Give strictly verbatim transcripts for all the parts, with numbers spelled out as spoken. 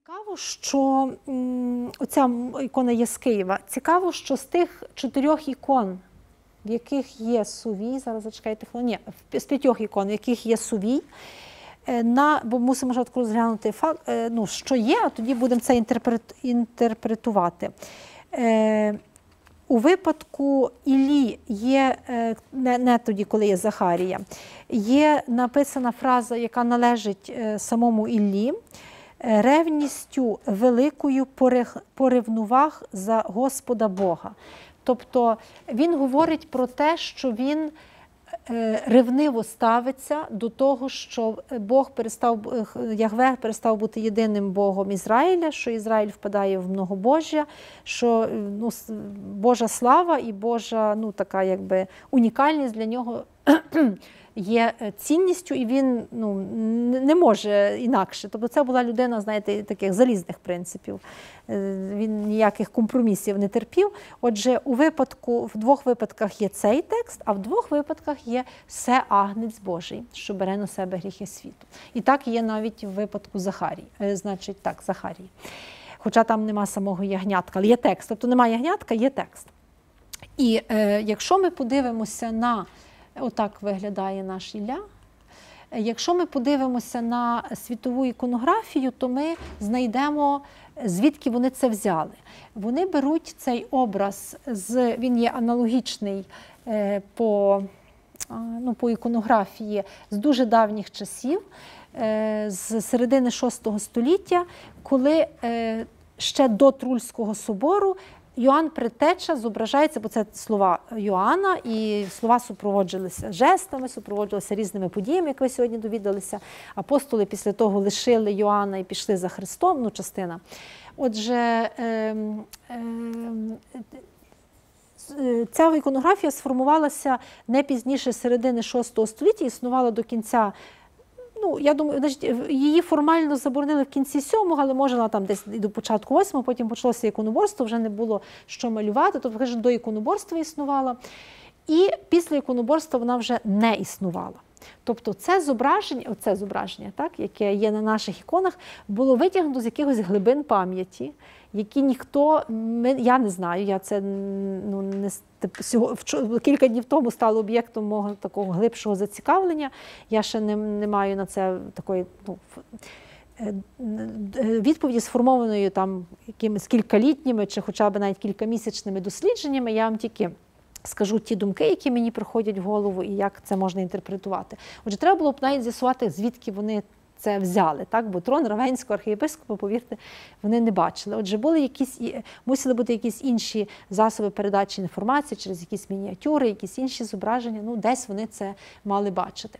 Цікаво, що м, оця ікона є з Києва. Цікаво, що з тих чотирьох ікон, в яких є сувій, зараз зачекайте хвилину, ні, з п'ятьох ікон, в яких є сувій, на, бо мусимо спочатку розглянути факт, ну, що є, а тоді будемо це інтерпрет, інтерпретувати. Е, у випадку Іллі є, не, не тоді, коли є Захарія, є написана фраза, яка належить самому Іллі: ревністю великою поревнував за Господа Бога. Тобто він говорить про те, що він ревниво ставиться до того, що Бог перестав, Ягве перестав бути єдиним Богом Ізраїля, що Ізраїль впадає в многобожжя, що ну, Божа слава і Божа ну, така, якби, унікальність для нього є цінністю, і він ну, не може інакше. Тобто це була людина, знаєте, таких залізних принципів. Він ніяких компромісів не терпів. Отже, у випадку, в двох випадках є цей текст, а в двох випадках є «се агнець Божий, що бере на себе гріхи світу». І так є навіть в випадку Захарії. Значить, так, Захарії. Хоча там нема самого ягнятка, але є текст. Тобто немає ягнятка, є текст. І е, якщо ми подивимося на отак виглядає наш Ілля. Якщо ми подивимося на світову іконографію, то ми знайдемо, звідки вони це взяли. Вони беруть цей образ, з, він є аналогічний е, по, ну, по іконографії з дуже давніх часів, е, з середини шостого століття, коли е, ще до Трульського собору Йоанн Предтеча зображається, бо це слова Йоанна, і слова супроводжувалися жестами, супроводжувалися різними подіями, як ви сьогодні довідалися. Апостоли після того лишили Йоанна і пішли за Христом, ну, частина. Отже, е, е, ця іконографія сформувалася не пізніше середини шостого століття, існувала до кінця. Ну, я думаю, значить, її формально заборонили в кінці сьомого, але може вона там десь і до початку восьмого, потім почалося іконоборство, вже не було що малювати, тобто вже до іконоборства існувала. І після іконоборства вона вже не існувала. Тобто це зображення, оце зображення, так, яке є на наших іконах, було витягнуто з якихось глибин пам'яті, які ніхто, я не знаю, я це ну, не, кілька днів тому стало об'єктом мого такого глибшого зацікавлення. Я ще не, не маю на це такої ну, відповіді, сформованої там якимись кількалітніми чи хоча б навіть кількамісячними дослідженнями. Я вам тільки скажу ті думки, які мені приходять в голову і як це можна інтерпретувати. Отже, треба було б навіть з'ясувати, звідки вони це взяли, так? Бо трон Равенського архієпископа, повірте, вони не бачили. Отже, були якісь, мусили бути якісь інші засоби передачі інформації, через якісь мініатюри, якісь інші зображення, ну десь вони це мали бачити.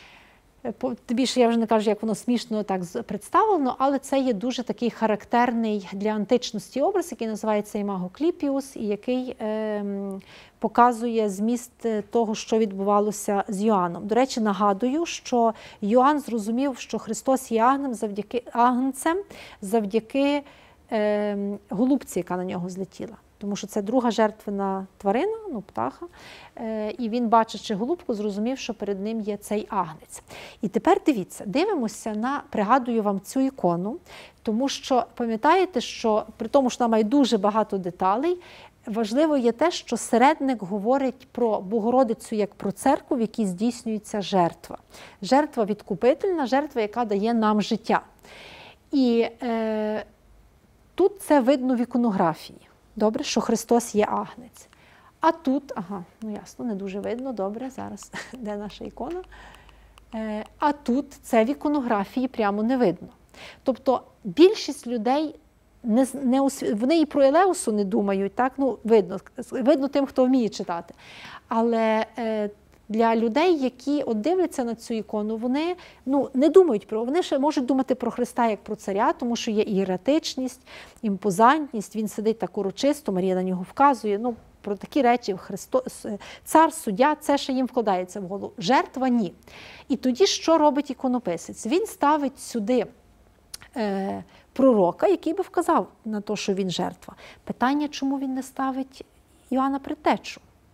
Більше я вже не кажу, як воно смішно так представлено, але це є дуже такий характерний для античності образ, який називається імаго кліпіус, і який е, показує зміст того, що відбувалося з Йоанном. До речі, нагадую, що Йоанн зрозумів, що Христос є агнцем завдяки, агнцем завдяки е, голубці, яка на нього злетіла. Тому що це друга жертвена тварина, ну, птаха, е, і він, бачачи голубку, зрозумів, що перед ним є цей агнець. І тепер дивіться, дивимося на, пригадую вам цю ікону, тому що, пам'ятаєте, що при тому, що вона має дуже багато деталей, важливо є те, що середник говорить про Богородицю як про церкву, в якій здійснюється жертва. Жертва відкупительна, жертва, яка дає нам життя. І е, тут це видно в іконографії. Добре, що Христос є агнець. А тут, ага, ну ясно, не дуже видно, добре, зараз, де наша ікона. Е, а тут це в іконографії прямо не видно. Тобто більшість людей, не, не, вони і про Елеусу не думають, так, ну видно, видно тим, хто вміє читати. Але е, для людей, які от дивляться на цю ікону, вони ну, не думають про, вони ще можуть думати про Христа як про царя, тому що є ієратичність, імпозантність, він сидить так урочисто, Марія на нього вказує, ну, про такі речі, Христос, цар, суддя, це ще їм вкладається в голову. Жертва – ні. І тоді що робить іконописець? Він ставить сюди е, пророка, який би вказав на те, що він жертва. Питання, чому він не ставить Йоанна Предтечу?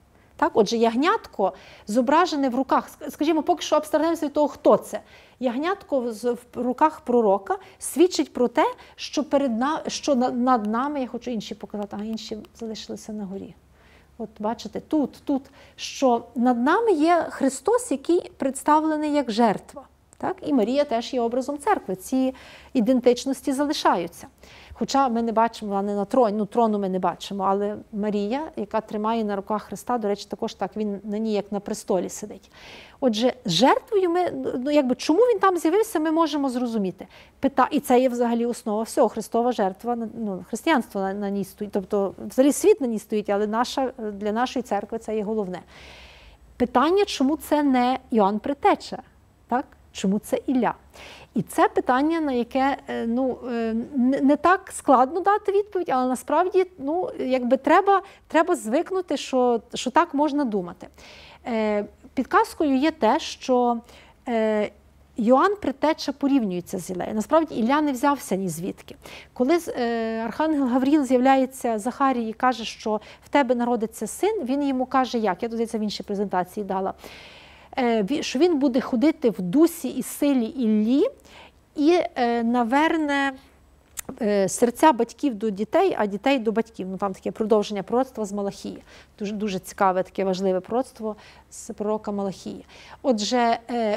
Так? Отже, ягнятко зображене в руках, скажімо, поки що абстрагуємося від того, хто це. Ягнятко в руках пророка свідчить про те, що, перед на... що над нами, я хочу інші показати, а інші залишилися на горі. От бачите, тут, тут, що над нами є Христос, який представлений як жертва. Так? І Марія теж є образом церкви. Ці ідентичності залишаються. Хоча ми не бачимо, а не на троні, ну трону ми не бачимо, але Марія, яка тримає на руках Христа, до речі, також так, він на ній як на престолі сидить. Отже, жертвою ми, ну якби, чому він там з'явився, ми можемо зрозуміти. Пита, і це є взагалі основа всього, Христова жертва, ну, християнство на, на ній стоїть, тобто взагалі світ на ній стоїть, але наша, для нашої церкви це є головне. Питання, чому це не Йоанн Предтеча, так? Чому це Ілля? І це питання, на яке ну, не так складно дати відповідь, але насправді ну, якби треба, треба звикнути, що, що так можна думати. Підказкою є те, що Йоанн Предтеча порівнюється з Іллею. Насправді Ілля не взявся ні звідки. Коли архангел Гавріл з'являється Захарії і каже, що в тебе народиться син, він йому каже, як? Я тут це в іншій презентації дала. Що він буде ходити в дусі і силі Іллі і наверне серця батьків до дітей, а дітей до батьків. Ну, там таке продовження пророцтва з Малахії. Дуже, дуже цікаве, таке важливе пророцтво з пророка Малахії. Отже,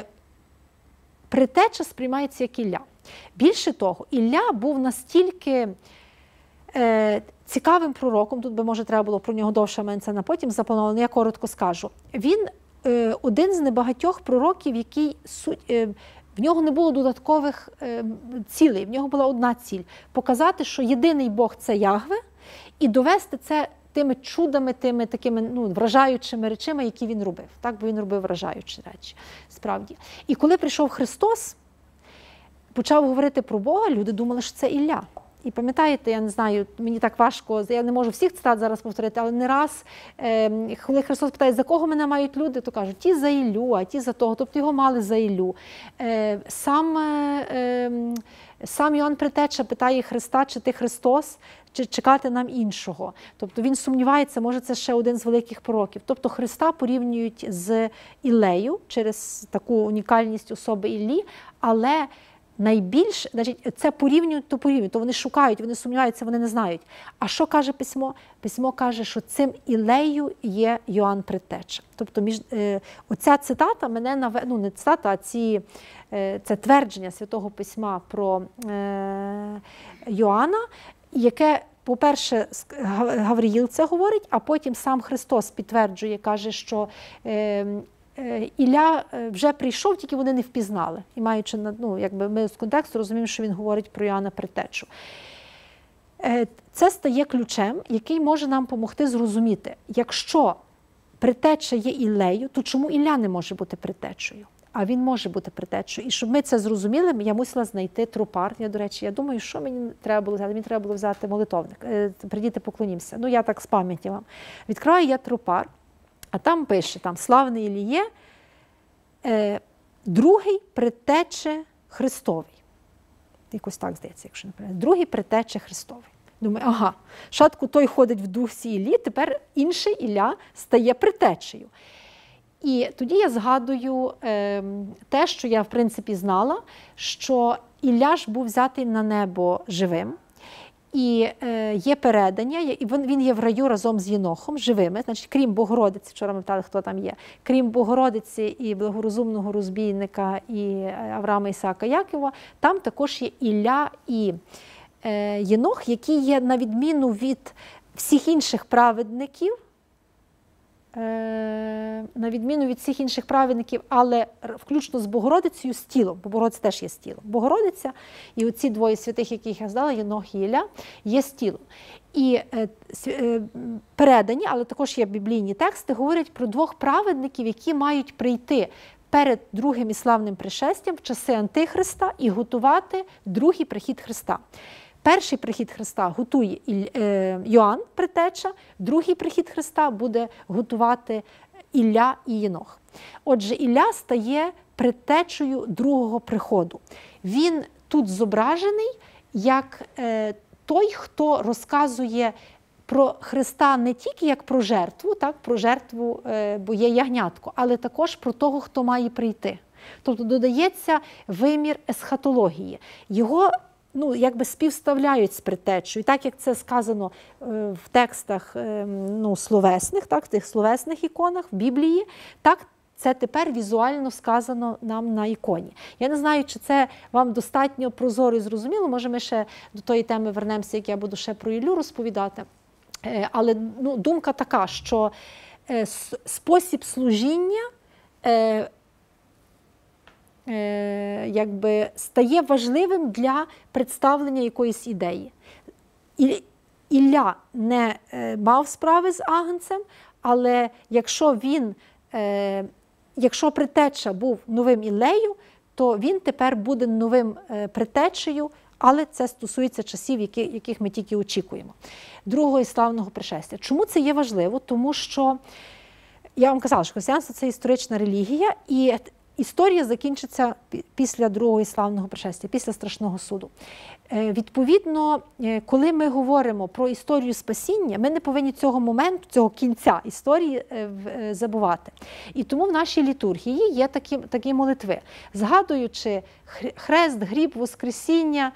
Предтеча сприймається як Ілля. Більше того, Ілля був настільки цікавим пророком, тут би, може, треба було про нього довше, мене це на потім заплановано, я коротко скажу. Він один з небагатьох пророків, який в нього не було додаткових цілей, в нього була одна ціль – показати, що єдиний Бог – це Ягве, і довести це тими чудами, тими такими ну, вражаючими речами, які він робив. Так, бо він робив вражаючі речі, справді. І коли прийшов Христос, почав говорити про Бога, люди думали, що це Ілля. І пам'ятаєте, я не знаю, мені так важко, я не можу всіх цитат зараз повторити, але не раз, е, коли Христос питає, за кого мене мають люди, то кажуть, ті за Іллю, а ті за того, тобто його мали за Іллю. Е, сам, е, сам Йоанн Предтеча питає Христа, чи ти Христос, чи чекати нам іншого. Тобто він сумнівається, може це ще один з великих пророків. Тобто Христа порівнюють з Іллею через таку унікальність особи Іллі, але найбільше, значить, це порівнюють, то порівнюють, то вони шукають, вони сумніваються, вони не знають. А що каже Письмо? Письмо каже, що цим Іллею є Йоанн Предтеча. Тобто між, е, оця цитата мене наве, ну не цитата, а ці, е, це твердження Святого Письма про е, Йоанна, яке, по-перше, Гавриїл це говорить, а потім сам Христос підтверджує, каже, що е, Ілля вже прийшов, тільки вони не впізнали. І маючи, ну, якби ми з контексту розуміємо, що він говорить про Йоанна Предтечу. Це стає ключем, який може нам допомогти зрозуміти, якщо Предтеча є Іллею, то чому Ілля не може бути Предтечею? А він може бути Предтечею. І щоб ми це зрозуміли, я мусила знайти тропар. Я, до речі, я думаю, що мені треба було взяти? Мені треба було взяти молитовник. Прийдіти, поклонімося. Ну, я так з пам'яті вам. Відкриваю я тропар, а там пише, там, славний Іліє, е, другий Предтече Христовий. Якось так здається, якщо не правильно. Другий Предтече Христовий. Думаю, ага, шатку той ходить в дусі Іллі, тепер інший Ілля стає Предтечею. І тоді я згадую е, те, що я, в принципі, знала, що Ілля ж був взятий на небо живим. І е, є передання, і він, він є в раю разом з Єнохом, живими, значить, крім Богородиці, вчора ми питали, хто там є, крім Богородиці і благорозумного розбійника, і Авраама, Ісаака, Якова, там також є Ілля і е, Єнох, які є, на відміну від всіх інших праведників, на відміну від всіх інших праведників, але включно з Богородицею, з тілом, бо Богородиця теж є з тілом. Богородиця і оці двоє святих, яких я здала, Єнох і Ілля, є з тілом. І е, передані, але також є біблійні тексти, говорять про двох праведників, які мають прийти перед другим і славним пришестям в часи Антихриста і готувати другий прихід Христа. Перший прихід Христа готує Йоанн Предтеча, другий прихід Христа буде готувати Ілля і Єнох. Отже, Ілля стає предтечею другого приходу. Він тут зображений як той, хто розказує про Христа не тільки як про жертву, так, про жертву, бо є ягнятко, але також про того, хто має прийти. Тобто додається вимір есхатології. Його ну, якби співставляють з предтечею. Так, як це сказано в текстах ну, словесних, так, в тих словесних іконах, в Біблії, так, це тепер візуально сказано нам на іконі. Я не знаю, чи це вам достатньо прозоро і зрозуміло. Може, ми ще до тої теми вернемося, як я буду ще про Іллю розповідати. Але ну, думка така, що спосіб служіння е, е, якби стає важливим для представлення якоїсь ідеї. І, Ілля не е, мав справи з агнцем, але якщо він е, Якщо предтеча був новим Іллею, то він тепер буде новим предтечею, але це стосується часів, яких ми тільки очікуємо. Другого і славного пришестя. Чому це є важливо? Тому що, я вам казала, що християнство – це історична релігія, і історія закінчиться після другого і славного пришестя, після страшного суду. Відповідно, коли ми говоримо про історію спасіння, ми не повинні цього моменту, цього кінця історії забувати. І тому в нашій літургії є такі, такі молитви, згадуючи хрест, гріб, воскресіння,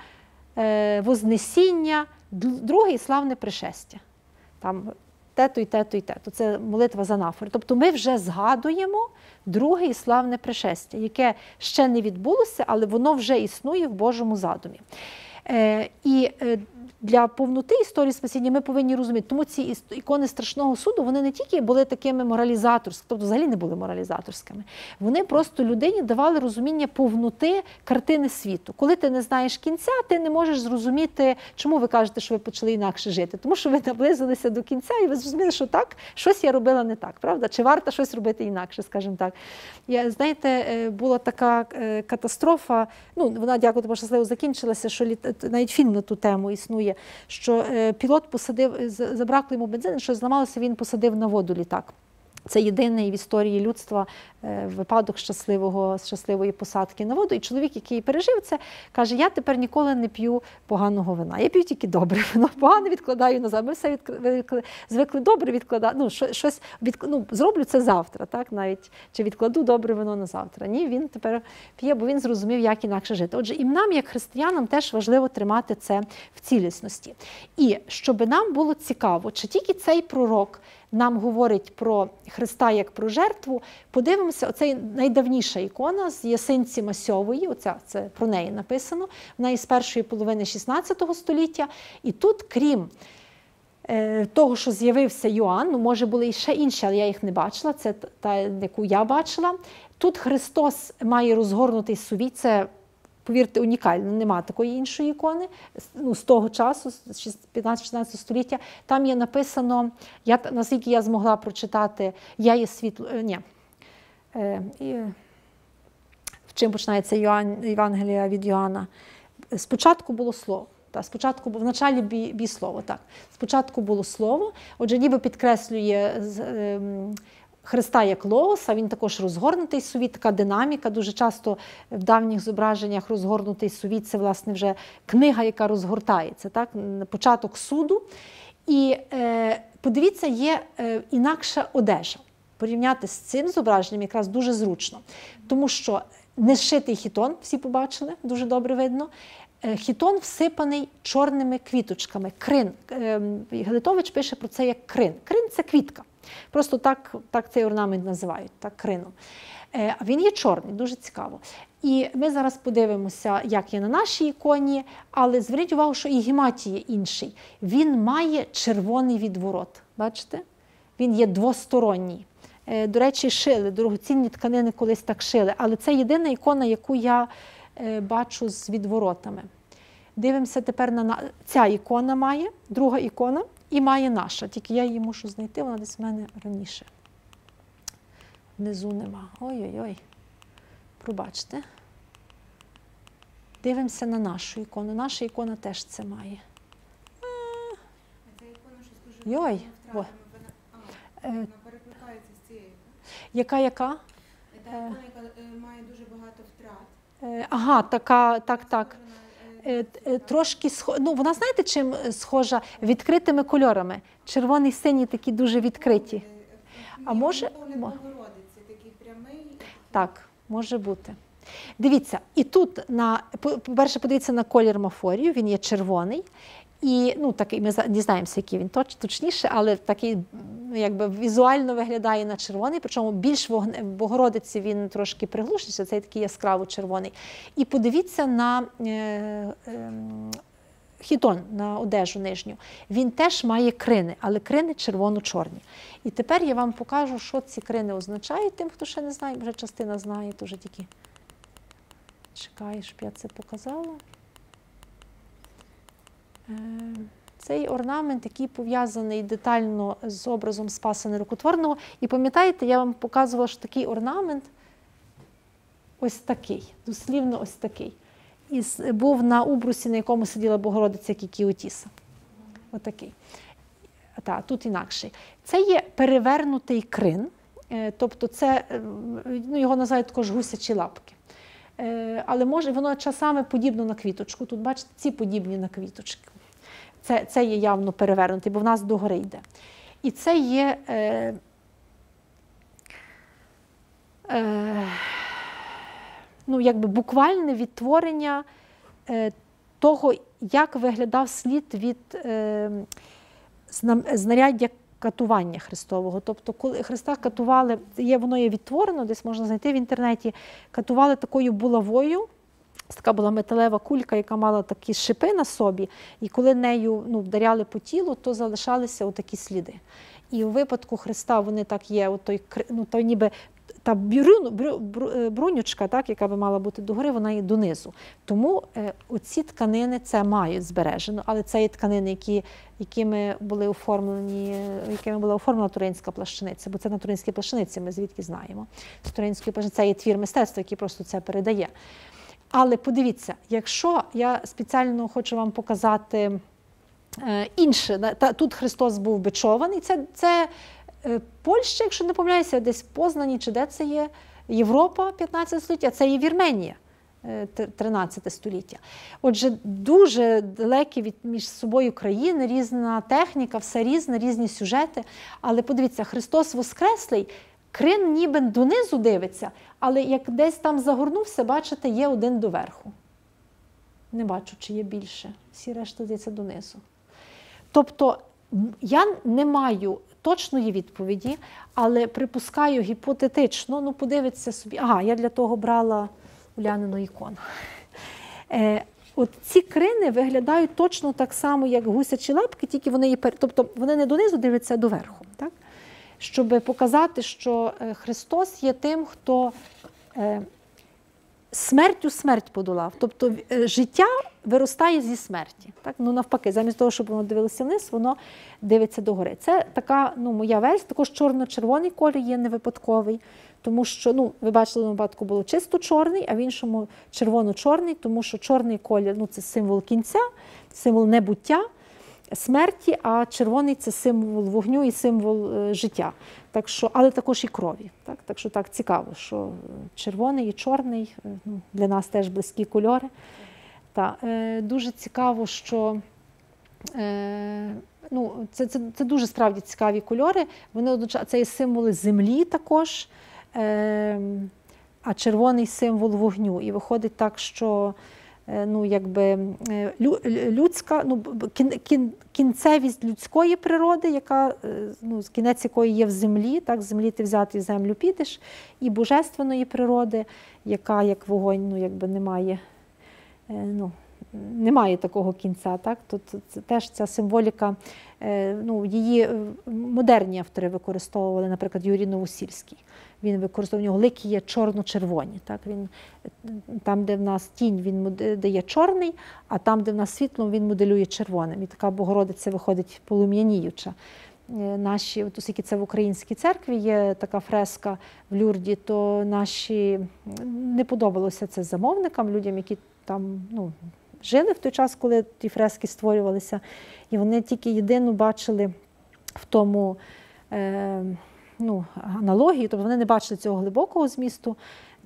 вознесіння, друге і славне пришестя. Там те-то і те-то і те-то. Це молитва з анафори. Тобто ми вже згадуємо друге і славне пришестя, яке ще не відбулося, але воно вже існує в Божому задумі. Е, і е, для повноти історії спасіння ми повинні розуміти, тому ці ікони страшного суду, вони не тільки були такими моралізаторськими, тобто взагалі не були моралізаторськими, вони просто людині давали розуміння повноти картини світу. Коли ти не знаєш кінця, ти не можеш зрозуміти, чому ви кажете, що ви почали інакше жити. Тому що ви наблизилися до кінця і ви зрозуміли, що так, щось я робила не так, правда? Чи варто щось робити інакше, скажімо так. Я, знаєте, була така катастрофа, ну, вона, дякую, тому щасливо закінчилася, що навіть фільм на ту тему існує, що пілот посадив, забракло йому бензину, що зламалося, він посадив на воду літак. Це єдиний в історії людства випадок щасливого, щасливої посадки на воду. І чоловік, який пережив це, каже, я тепер ніколи не п'ю поганого вина. Я п'ю тільки добре вино, погане відкладаю назад. Ми все відкли... звикли добре відкладати, ну, щось від... ну, зроблю це завтра, так, навіть, чи відкладу добре вино на завтра. Ні, він тепер п'є, бо він зрозумів, як інакше жити. Отже, і нам, як християнам, теж важливо тримати це в цілісності. І щоб нам було цікаво, чи тільки цей пророк нам говорить про Христа як про жертву, подивимося, оцей найдавніша ікона з Ясинці Масьової, оця, це про неї написано, вона із першої половини шістнадцятого століття, і тут, крім е, того, що з'явився Йоанн, ну, може були і ще інші, але я їх не бачила, це та, яку я бачила, тут Христос має розгорнутий сувій, це, повірте, унікально, нема такої іншої ікони, ну, з того часу, з п'ятнадцятого-шістнадцятого століття. Там є написано, я, наскільки я змогла прочитати, я є світло, ні, е, і, в чим починається Йоанн, Євангелія від Йоанна. Спочатку було слово. Та, спочатку, в началі бі, бі слово, так. Спочатку було слово, отже, ніби підкреслює е, Христа як логоса, він також розгорнутий сувій, така динаміка. Дуже часто в давніх зображеннях розгорнутий сувій – це, власне, вже книга, яка розгортається, так? Початок суду. І е, подивіться, є е, інакша одежа. Порівняти з цим зображенням якраз дуже зручно. Тому що не зшитий хітон, всі побачили, дуже добре видно. Хітон всипаний чорними квіточками, крин. Гелетович пише про це як крин. Крин – це квітка. Просто так, так цей орнамент називають, так, крином. Він є чорний, дуже цікаво. І ми зараз подивимося, як є на нашій іконі, але зверніть увагу, що і гематій є інший. Він має червоний відворот, бачите? Він є двосторонній. До речі, шили, дорогоцінні тканини колись так шили, але це єдина ікона, яку я бачу з відворотами. Дивимося тепер на... Ця ікона має, друга ікона, і має наша. Тільки я її мушу знайти, вона десь в мене раніше. Внизу нема. Ой-ой-ой. Пробачте. Дивимося на нашу ікону. Наша ікона теж це має. Ця ікона щось дуже Йой. втратила. Вона перекликається з цією. Яка-яка? Та ікона, яка має дуже багато втрат. Ага, така, так, так. Е, е, Трошки схо- ну, вона, знаєте, чим схожа? Відкритими кольорами. Червоний, синій такі дуже відкриті. А може- Погляд мо- Богородиці, такий прямий. Так, може бути. Дивіться, і тут, на, по- по-перше, подивіться на колір мафорію, він є червоний. І, ну, такий, ми за- дізнаємося, який він точ, точніше, але такий, ну, якби візуально виглядає на червоний, причому більш вогне, в Богородиці він трошки приглушиться, цей такий яскраво червоний. І подивіться на е, е, хітон, на одежу нижню. Він теж має крини, але крини червоно-чорні. І тепер я вам покажу, що ці крини означають, тим, хто ще не знає, вже частина знає, то вже тільки чекаю, щоб я це показала. Е, Цей орнамент, який пов'язаний детально з образом Спаса Нерукотворного. І пам'ятаєте, я вам показувала, що такий орнамент ось такий, дослівно ось такий. І з- був на убрусі, на якому сиділа Богородиця Кікіотіса. Отакий. Та, тут інакший. Це є перевернутий крин, е, тобто це, е, ну, його називають також гусячі лапки. Е, Але може воно часами подібно на квіточку. Тут, бачите, ці подібні на квіточки. Це, це є явно перевернутий, бо в нас догори йде. І це є е, е, ну, якби буквальне відтворення е, того, як виглядав слід від е, зна- знаряддя катування Христового. Тобто, коли Христа катували, є, воно є відтворено, десь можна знайти в інтернеті, катували такою булавою. Це така була металева кулька, яка мала такі шипи на собі, і коли нею, ну, вдаряли по тілу, то залишалися отакі сліди. І у випадку Христа вони так є, от той, кри- ну, той ніби та брю, брю, бру- брунючка, так, яка би мала бути догори, вона є донизу. Тому е, оці тканини це мають збережено, але це є тканини, які, якими були оформлені, е, якими була оформлена туринська плащаниця, бо це на туринській плащаниці, ми звідки знаємо. З туринської плащаниці це є твір мистецтва, який просто це передає. Але подивіться, якщо я спеціально хочу вам показати е, інше, да, та, тут Христос був бичований, це, це е, Польща, якщо не помиляюся, десь в Познані, чи де це є, Європа, п'ятнадцяте століття, а це є Вірменія, е, тринадцяте століття. Отже, дуже далекі від між собою країни, різна техніка, все різне, різні сюжети. Але подивіться, Христос Воскреслий, крин ніби донизу дивиться, але як десь там загорнувся, бачите, є один доверху. Не бачу, чи є більше. Всі решта дивляться донизу. Тобто м, я не маю точної відповіді, але припускаю гіпотетично, ну подивіться собі, ага, я для того брала Улянину ікону. Е, от ці крини виглядають точно так само, як гусячі лапки, тільки вони є, пер- тобто вони не донизу дивляться, а доверху. Так? Щоб показати, що е, Христос є тим, хто е, смертю смерть подолав. Тобто е, життя виростає зі смерті. Так? Ну, навпаки, замість того, щоб воно дивилося вниз, воно дивиться догори. Це така, ну, моя версія, також чорно-червоний колір є не випадковий, тому що, ну, ви бачили, на випадку було чисто чорний, а в іншому червоно-чорний, тому що чорний колір, ну, це символ кінця, символ небуття, смерті, а червоний – це символ вогню і символ е, життя. Так що, але також і крові. Так, так що так цікаво, що червоний і чорний е, ну, для нас теж близькі кольори. Та, е, дуже цікаво, що е, ну, це, це, це дуже справді цікаві кольори. Вони одночасно, це є символи землі також, е, а червоний символ вогню. І виходить так, що ну, якби, людська, ну, кін, кін, кінцевість людської природи, яка, ну, кінець якої є в землі, так, з землі ти взяти і землю підеш, і божественної природи, яка, як вогонь, ну, якби немає, ну, немає такого кінця. Так? Тут теж ця символіка, ну, її модерні автори використовували, наприклад, Юрій Новосільський. Він використовував, у нього лики є чорно-червоні. Так? Він, там, де в нас тінь, він дає чорний, а там, де в нас світло, він моделює червоним. І така Богородиця виходить полум'яніюча. Наші, от оскільки це в українській церкві є така фреска в Люрді, то наші не подобалося це замовникам, людям, які там, ну, жили в той час, коли ті фрески створювалися. І вони тільки єдину бачили в тому, е, ну, аналогію, тобто вони не бачили цього глибокого змісту,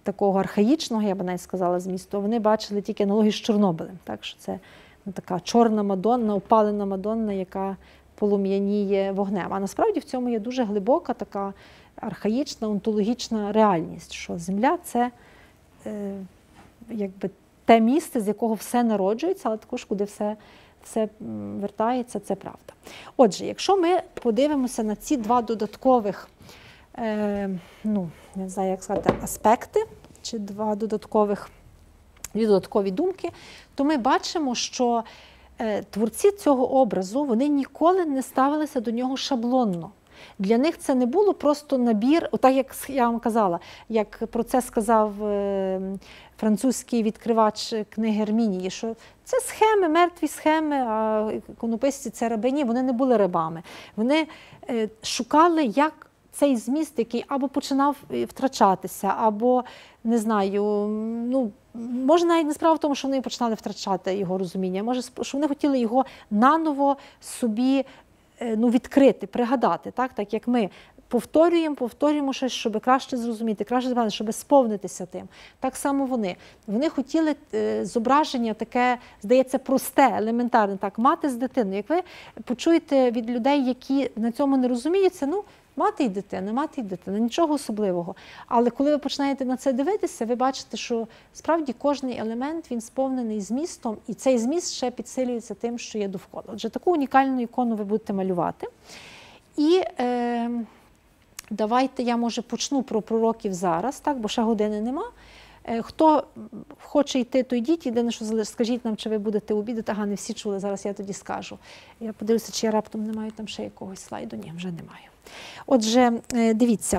такого архаїчного, я б навіть сказала, змісту, вони бачили тільки аналогію з Чорнобилем. Так, що це ну, така чорна Мадонна, опалена Мадонна, яка полум'яніє вогнем. А насправді в цьому є дуже глибока така архаїчна, онтологічна реальність, що Земля – це е, якби те місце, з якого все народжується, але також куди все, все вертається, це правда. Отже, якщо ми подивимося на ці два додаткових, е, ну, не знаю, як сказати, аспекти, чи два додаткових, дві додаткові думки, то ми бачимо, що е, творці цього образу, вони ніколи не ставилися до нього шаблонно. Для них це не було просто набір, отак як я вам казала, як про це сказав е, французький відкривач книги Ермінії, що це схеми, мертві схеми, а іконописці – це раби. Ні, вони не були рабами. Вони е, шукали, як цей зміст, який або починав втрачатися, або, не знаю, ну, може навіть не справа в тому, що вони починали втрачати його розуміння, може, що вони хотіли його наново собі ну, відкрити, пригадати, так, так як ми повторюємо, повторюємо щось, щоб краще зрозуміти, краще зрозуміти, щоб сповнитися тим. Так само вони. Вони хотіли е, зображення таке, здається, просте, елементарне, так, мати з дитиною. Як ви почуєте від людей, які на цьому не розуміються, ну, мати й дитина, мати й дитина, нічого особливого. Але коли ви починаєте на це дивитися, ви бачите, що справді кожний елемент, він сповнений змістом, і цей зміст ще підсилюється тим, що є довкола. Отже, таку унікальну ікону ви будете малювати. І е, давайте я, може, почну про пророків зараз, так, бо ще години нема. Е, хто хоче йти, то йдіть. Єдине, що скажіть нам, чи ви будете обідати. Ага, не всі чули, зараз я тоді скажу. Я подивлюся, чи я раптом не маю там ще якогось слайду. Ні, вже немає. Отже, дивіться,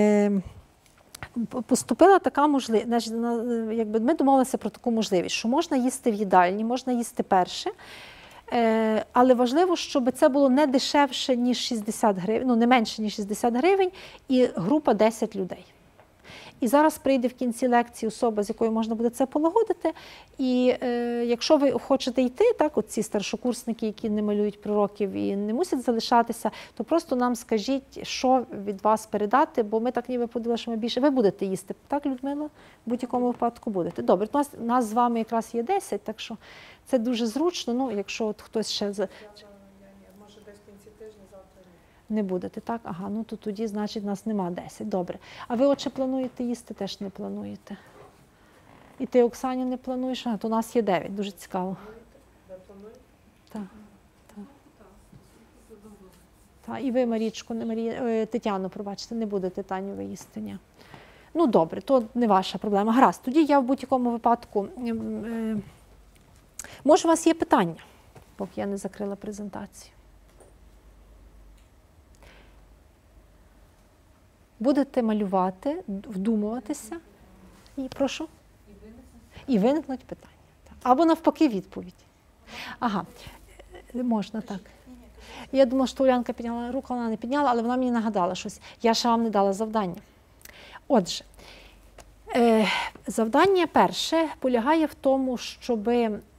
поступила така можливість, якби ми домовилися про таку можливість, що можна їсти в їдальні, можна їсти перше, але важливо, щоб це було не дешевше, ніж шістдесят гривень, ну не менше, ніж шістдесят гривень, і група десять людей. І зараз прийде в кінці лекції особа, з якою можна буде це полагодити. І е, якщо ви хочете йти, так, от ці старшокурсники, які не малюють пророків і не мусять залишатися, то просто нам скажіть, що від вас передати, бо ми так ніби подивилися, що ми більше. Ви будете їсти, так, Людмила? В будь-якому випадку будете. Добре, у нас, нас з вами якраз є десять, так що це дуже зручно, ну, якщо от хтось ще... Може, десь в кінці тижня, завтра ні. Не будете, так? Ага, ну то тоді, значить, нас нема десять. Добре. А ви, отже, плануєте їсти? Теж не плануєте. І ти, Оксані, не плануєш? А, то у нас є дев'ять. Дуже цікаво. Ви плануєте? Так. Так. Так. І ви, Марічку, не Марія, Тетяну, пробачте, не будете Таню ви їсти, ні. Ну, добре, то не ваша проблема. Гаразд, тоді я в будь-якому випадку... Може, у вас є питання, поки я не закрила презентацію? Будете малювати, вдумуватися, і прошу, і виникнуть питання. Або навпаки відповідь. Ага, можна так. Я думала, що Улянка підняла руку, вона не підняла, але вона мені нагадала щось. Я ще вам не дала завдання. Отже, завдання перше полягає в тому, щоб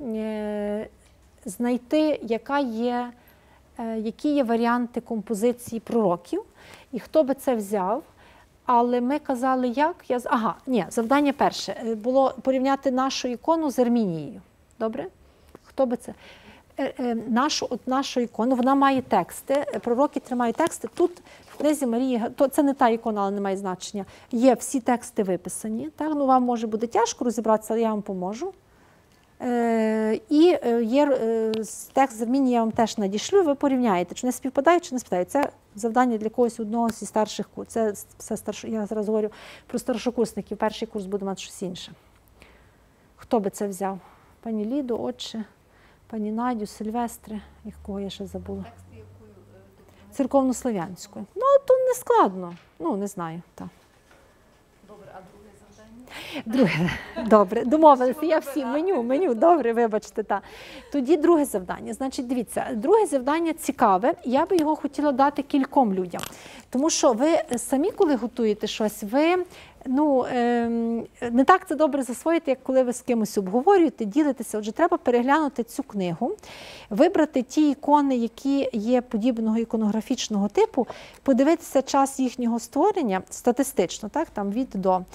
знайти, яка є, які є варіанти композиції пророків, і хто би це взяв. Але ми казали, як? Я... Ага, ні, завдання перше було порівняти нашу ікону з Ермінією. Добре? Хто би це? Нашу, от нашу ікону, вона має тексти, пророки тримають тексти. Тут в книзі Марії, то це не та ікона, але не має значення, є всі тексти виписані. Так? Ну, вам може буде тяжко розібратися, але я вам поможу. Е, і є е, текст з Ермінії, я вам теж надішлю, ви порівняєте, чи не співпадають, чи не співпадають. Це завдання для когось одного зі старших курсів. Це все старш... Я зараз говорю про старшокурсників, перший курс буде мати щось інше. Хто би це взяв? Пані Ліду, отче, пані Надю, Сильвестре, якого я ще забула? Церковнослов'янською. Ну, то не складно. Ну, не знаю, так. Добре, а друге завдання? Друге, добре, домовилися, я всі, меню, меню, добре, вибачте, так. Тоді друге завдання. Значить, дивіться, друге завдання цікаве, я би його хотіла дати кільком людям. Тому що ви самі, коли готуєте щось, ви, ну, не так це добре засвоїти, як коли ви з кимось обговорюєте, ділитеся. Отже, треба переглянути цю книгу, вибрати ті ікони, які є подібного іконографічного типу, подивитися час їхнього створення статистично, так, там від до.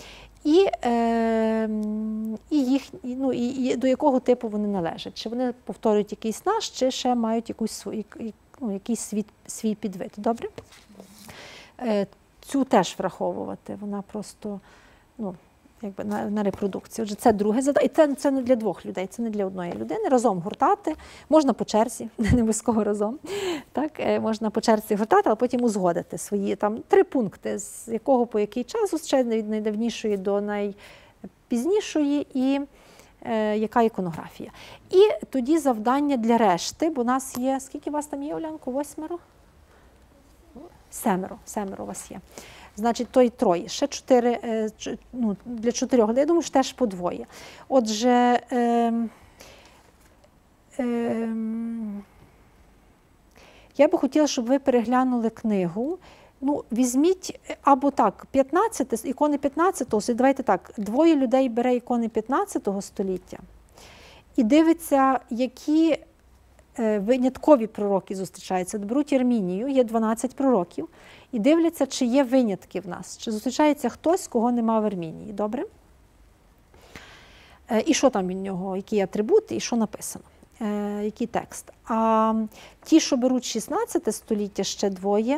і, е, і, їх, ну, і, і до якого типу вони належать. Чи вони повторюють якийсь наш, чи ще мають якусь свою, ну, якийсь свій, свій підвид. Добре? Е, цю теж враховувати. Вона просто, ну, якби на, на репродукцію. Отже, це друге завдання. І це, це не для двох людей, це не для одної людини. Разом гуртати, можна по черзі, не обов'язково разом. Так, можна по черзі гуртати, але потім узгодити свої там три пункти, з якого по який час зустрічається, від найдавнішої до найпізнішої, і е, яка іконографія. І тоді завдання для решти, бо у нас є, скільки у вас там є, Олянко, восьмеро? Семеро, семеро у вас є. Значить, то й троє. Ще чотири, ну, для чотирьох, я думаю, що теж по двоє. Отже, е, е, я би хотіла, щоб ви переглянули книгу. Ну, візьміть, або так, п'ятнадцяте, ікони п'ятнадцятого, давайте так, двоє людей бере ікони п'ятнадцятого століття і дивиться, які виняткові пророки зустрічаються. Беруть Єрмінію, є дванадцять пророків, і дивляться, чи є винятки в нас, чи зустрічається хтось, кого нема в Єрмінії. Добре? І що там від нього, які атрибути, і що написано, який текст. А ті, що беруть шістнадцяте століття, ще двоє,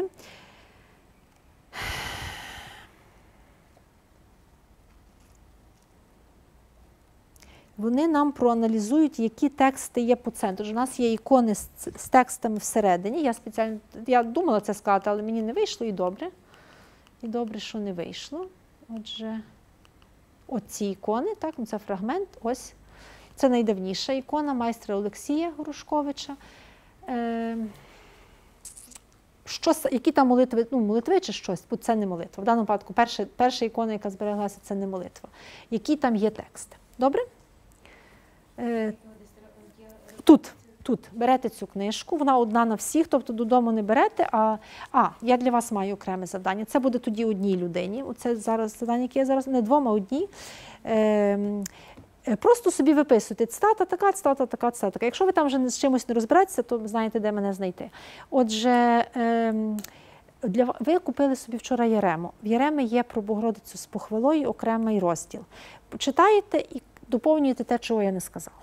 вони нам проаналізують, які тексти є по центру. У нас є ікони з, з текстами всередині. Я спеціально, я думала це сказати, але мені не вийшло, і добре. І добре, що не вийшло. Отже, оці ікони, так, ну це фрагмент, ось. Це найдавніша ікона майстра Олексія Грушковича. Е, що, які там молитви, ну молитви чи щось, бо це не молитва. В даному випадку перша, перша ікона, яка збереглася, це не молитва. Які там є тексти. Добре? Тут, тут берете цю книжку, вона одна на всіх, тобто додому не берете, а, а я для вас маю окреме завдання. Це буде тоді одній людині. Оце зараз завдання, яке я зараз, не двом, а одній. Е, просто собі виписуйте, цитата така, цитата така, цитата така. Якщо ви там вже з чимось не розберетеся, то знаєте, де мене знайти. Отже, е, для, ви купили собі вчора Єрему. В Єреми є про Богородицю з похвалою окремий розділ. Почитаєте і доповнюєте те, чого я не сказала.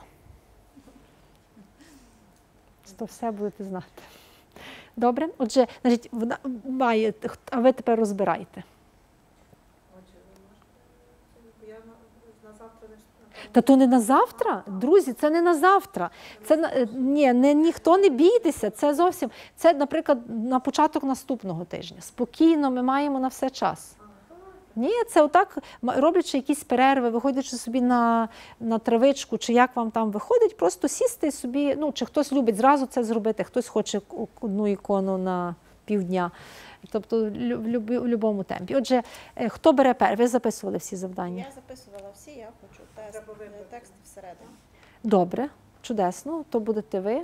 То все будете знати. Добре? Отже, значить, вона має, а ви тепер розбираєте. Та то не на завтра, друзі, це не на завтра. Це на, ні, не, ніхто не бійтеся, це зовсім, це, наприклад, на початок наступного тижня. Спокійно, ми маємо на все час. Ні, це отак, роблячи якісь перерви, виходячи собі на, на травичку, чи як вам там виходить, просто сісти собі, ну, чи хтось любить зразу це зробити, хтось хоче одну ікону на півдня, тобто в будь-якому темпі. Отже, хто бере перший? Ви записували всі завдання? Я записувала всі, я хочу тест, текст всередині. Добре, чудесно, то будете ви.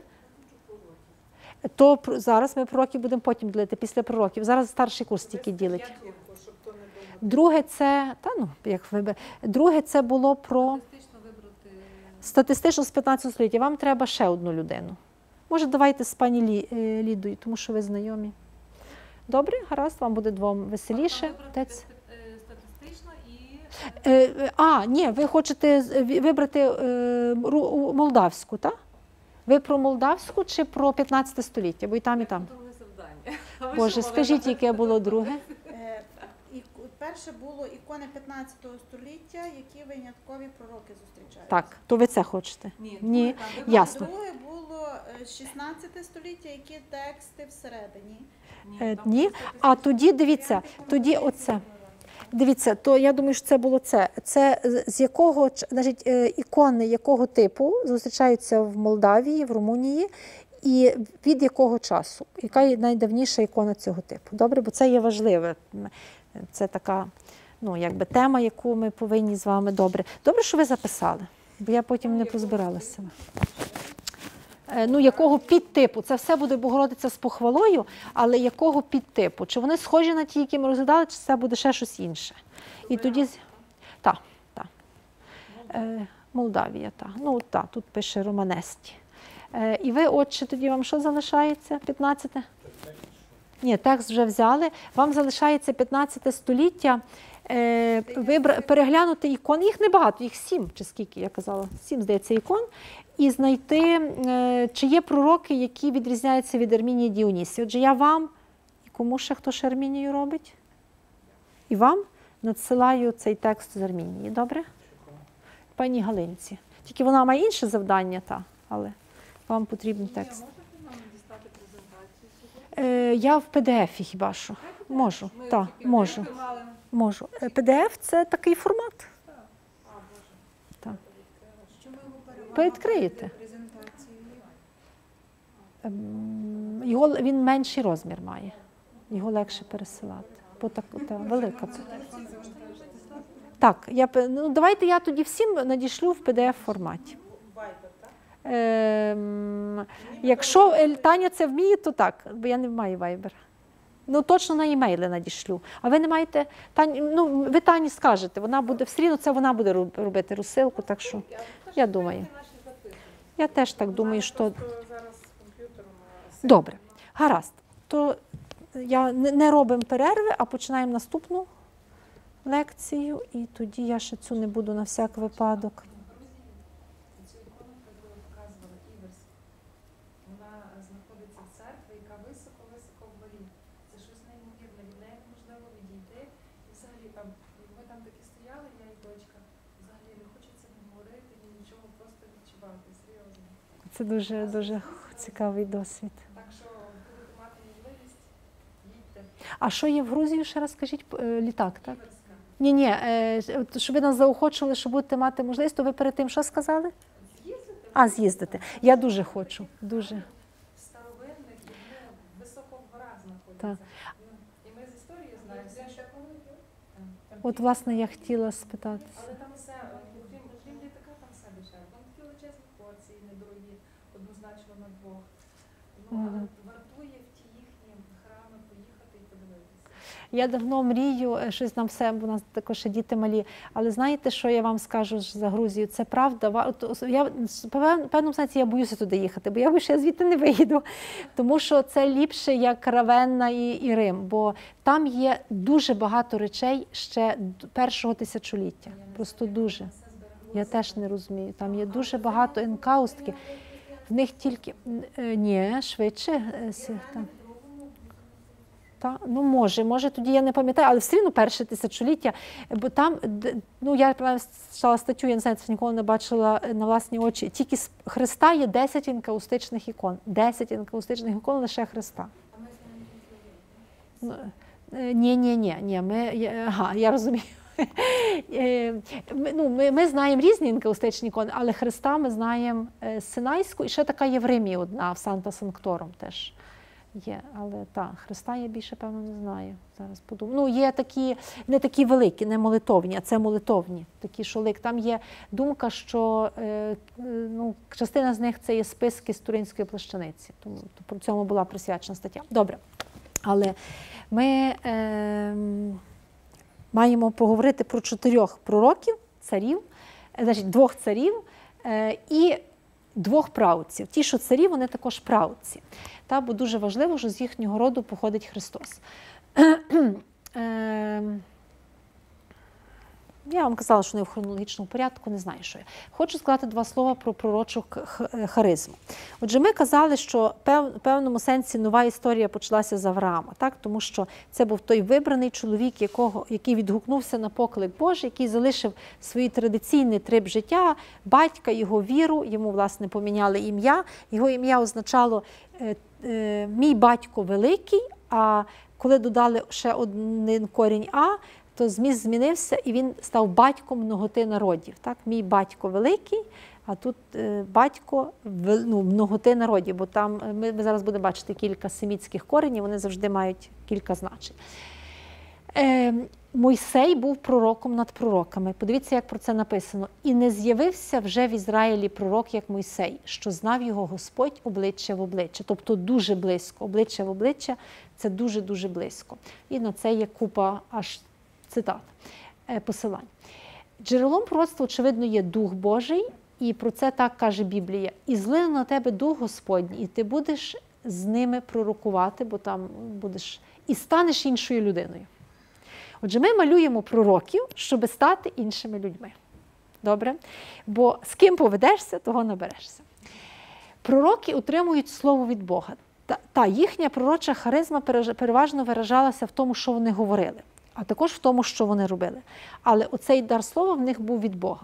То зараз ми пророків будемо потім ділити, після пророків. Зараз старший курс тільки ділить. Друге це, та ну, як вибір. Друге це було про Статистично вибрати. Статистично з п'ятнадцятого століття. Вам треба ще одну людину. Може, давайте з пані Лі, Лідою, тому що ви знайомі. Добре, гаразд, вам буде двом веселіше. Отець. Статистично і... Е, а, ні, ви хочете вибрати е, молдавську, так? Ви про молдавську чи про п'ятнадцяте століття? Бо і там, і там. Друге завдання. Боже, скажіть, яке було друге? І перше було ікони п'ятнадцятого століття, які виняткові пророки зустрічаються. Так, то ви це хочете? Ні, Ні. там, Ясно. Друге було шістнадцяте століття, які тексти всередині. Е, Ні. А тоді, дивіться, тоді оце. Дивіться, то я думаю, що це було це. Це з якого, значить, ікони якого типу зустрічаються в Молдавії, в Румунії, і від якого часу? Яка є найдавніша ікона цього типу? Добре, бо це є важливе. Це така, ну, якби тема, яку ми повинні з вами добре. Добре, що ви записали, бо я потім не позбиралася. Ну, якого підтипу? Це все буде Богородиця з похвалою, але якого підтипу? Чи вони схожі на ті, які ми розглядали, чи це буде ще щось інше? І тоді, так, так. Е, Молдавія, так. Ну, так, тут пише Романесті. Е, і ви, отче, тоді вам що залишається? п'ятнадцяте? Ні, текст вже взяли. Вам залишається п'ятнадцяте століття. е, вибра, переглянути ікони. Їх небагато, їх сім, чи скільки, я казала, сім, здається, ікон. І знайти, е, чи є пророки, які відрізняються від Армінії Діонісії. Отже, я вам, і кому ще хто ще Армінію робить? І вам надсилаю цей текст з Армінії. Добре? Пані Галинці. Тільки вона має інше завдання, та, але вам потрібен текст. Е, я в пі ді ефі хіба що. Можу, так, можу. Можу. Пі ді еф – це такий формат. Так. Що ми його переводимо? Відкриєте. Презентацію. Ем, Його, він менший розмір має. Його легше пересилати. Бо так, та, велика. Так, я, пе- ну, давайте я тоді всім надішлю в пі ді еф форматі. Ем, якщо е, Таня це вміє, то так, бо я не маю Viber. Ну, точно на e-mail надішлю. А ви не маєте, Тані, ну, ви Тані скажете, вона буде, все рівно це вона буде роб- робити розсилку, так що я думаю. Я теж так думаю, що... Добре, гаразд. То я не, не робимо перерви, а починаємо наступну лекцію, і тоді я ще цю не буду на всяк випадок. Цю ікону, яку ви показували, Іверс, вона знаходиться в церкві, яка високо-високо в горі. Це щось неймовірне, від неї неможливо відійти. І взагалі там, ми там таки стояли, я і дочка, взагалі не хочеться не говорити, ні нічого, просто відчувати, серйозно. Це дуже, дуже цікавий досвід. Так що будете мати можливість, їдьте. А що є в Грузії, ще раз скажіть, Е, літак, так? Іверська. Ні, ні, щоб ви нас заохочували, що будете мати можливість, то ви перед тим що сказали? З'їздити А, з'їздити. Я дуже хочу, дуже. в старовинних, і вони високо в горах знаходяться. Так. Ну, і ми з історії знаємо, все, що там. От, власне, я хотіла спитати. Але там все, ну, крім, крім літака, там все дешево. Там такі величезні порції, недорогі, однозначно на двох. Ну, але Мгм. вартує в ті їхні храми поїхати і подивитися. Я давно мрію, е, щось нам все, бо у нас також ще діти малі. Але знаєте, що я вам скажу ж за Грузію? Це правда. Ва- от, ос- Я, в пев- певному сенсі я боюся туди їхати, бо я боюся, що я звідти не виїду. Тому що це ліпше, як Равенна і, і Рим. Бо там є дуже багато речей ще д- першого тисячоліття. Просто дуже. Я теж не розумію. Там є дуже багато енкаустки. В них тільки... е, Ні, швидше. е, с- Там. Та, ну може, може тоді я не пам'ятаю, але все одно перше тисячоліття, бо там, д- ну я пам'ятаю, читала статтю, я не знаю, це ніколи не бачила на власні очі, тільки з Христа є десять інкаустичних ікон, десять інкаустичних ікон лише Христа. Ну, е, Ні, ні, ні, ні, ми, я- ага, я розумію. Е, Ми, ну, ми, ми знаємо різні інкаустичні ікони, але Христа ми знаємо е, Синайську, і ще така є в Римі одна, в Санта Санкторум теж. Є, але так, Христа я більше, певно, не знаю. Зараз подумаю. Ну, є такі, не такі великі, не молитовні, а це молитовні. Такі, що лик. Там є думка, що е, е, ну, частина з них це є списки з Туринської плащаниці. Тому то про цьому була присвячена стаття. Добре. Але ми е, маємо поговорити про чотирьох пророків, царів, е, значить, двох царів е, і двох правців. Ті, що царі, вони також правці. Та, бо дуже важливо, що з їхнього роду походить Христос. Ем, Я вам казала, що не в хронологічному порядку, не знаю, що я. Хочу сказати два слова про пророчу х- х- харизму. Отже, ми казали, що пев- в певному сенсі нова історія почалася з Авраама, так? Тому що це був той вибраний чоловік, якого, який відгукнувся на поклик Божий, який залишив свій традиційний трип життя, батька, його віру, йому, власне, поміняли ім'я. Його ім'я означало е, е, «мій батько великий», а коли додали ще один корінь «а», то зміст змінився, і він став батьком многоти народів. Так? Мій батько великий, а тут е, батько вел- ну, многоти народів, бо там е, ми, ми зараз будемо бачити кілька семітських коренів, вони завжди мають кілька значень. Е, Мойсей був пророком над пророками. Подивіться, як про це написано. «І не з'явився вже в Ізраїлі пророк, як Мойсей, що знав його Господь обличчя в обличчя». Тобто дуже близько. Обличчя в обличчя – це дуже-дуже близько. І на це є купа аж цитат, е, посилань. Джерелом пророцтва, очевидно, є Дух Божий, і про це так каже Біблія. «І злине на тебе Дух Господній, і ти будеш з ними пророкувати, бо там будеш, і станеш іншою людиною». Отже, ми малюємо пророків, щоб стати іншими людьми. Добре? Бо з ким поведешся, того наберешся. Пророки отримують слово від Бога. Та, та їхня пророча харизма переважно виражалася в тому, що вони говорили, а також в тому, що вони робили. Але оцей дар слова в них був від Бога.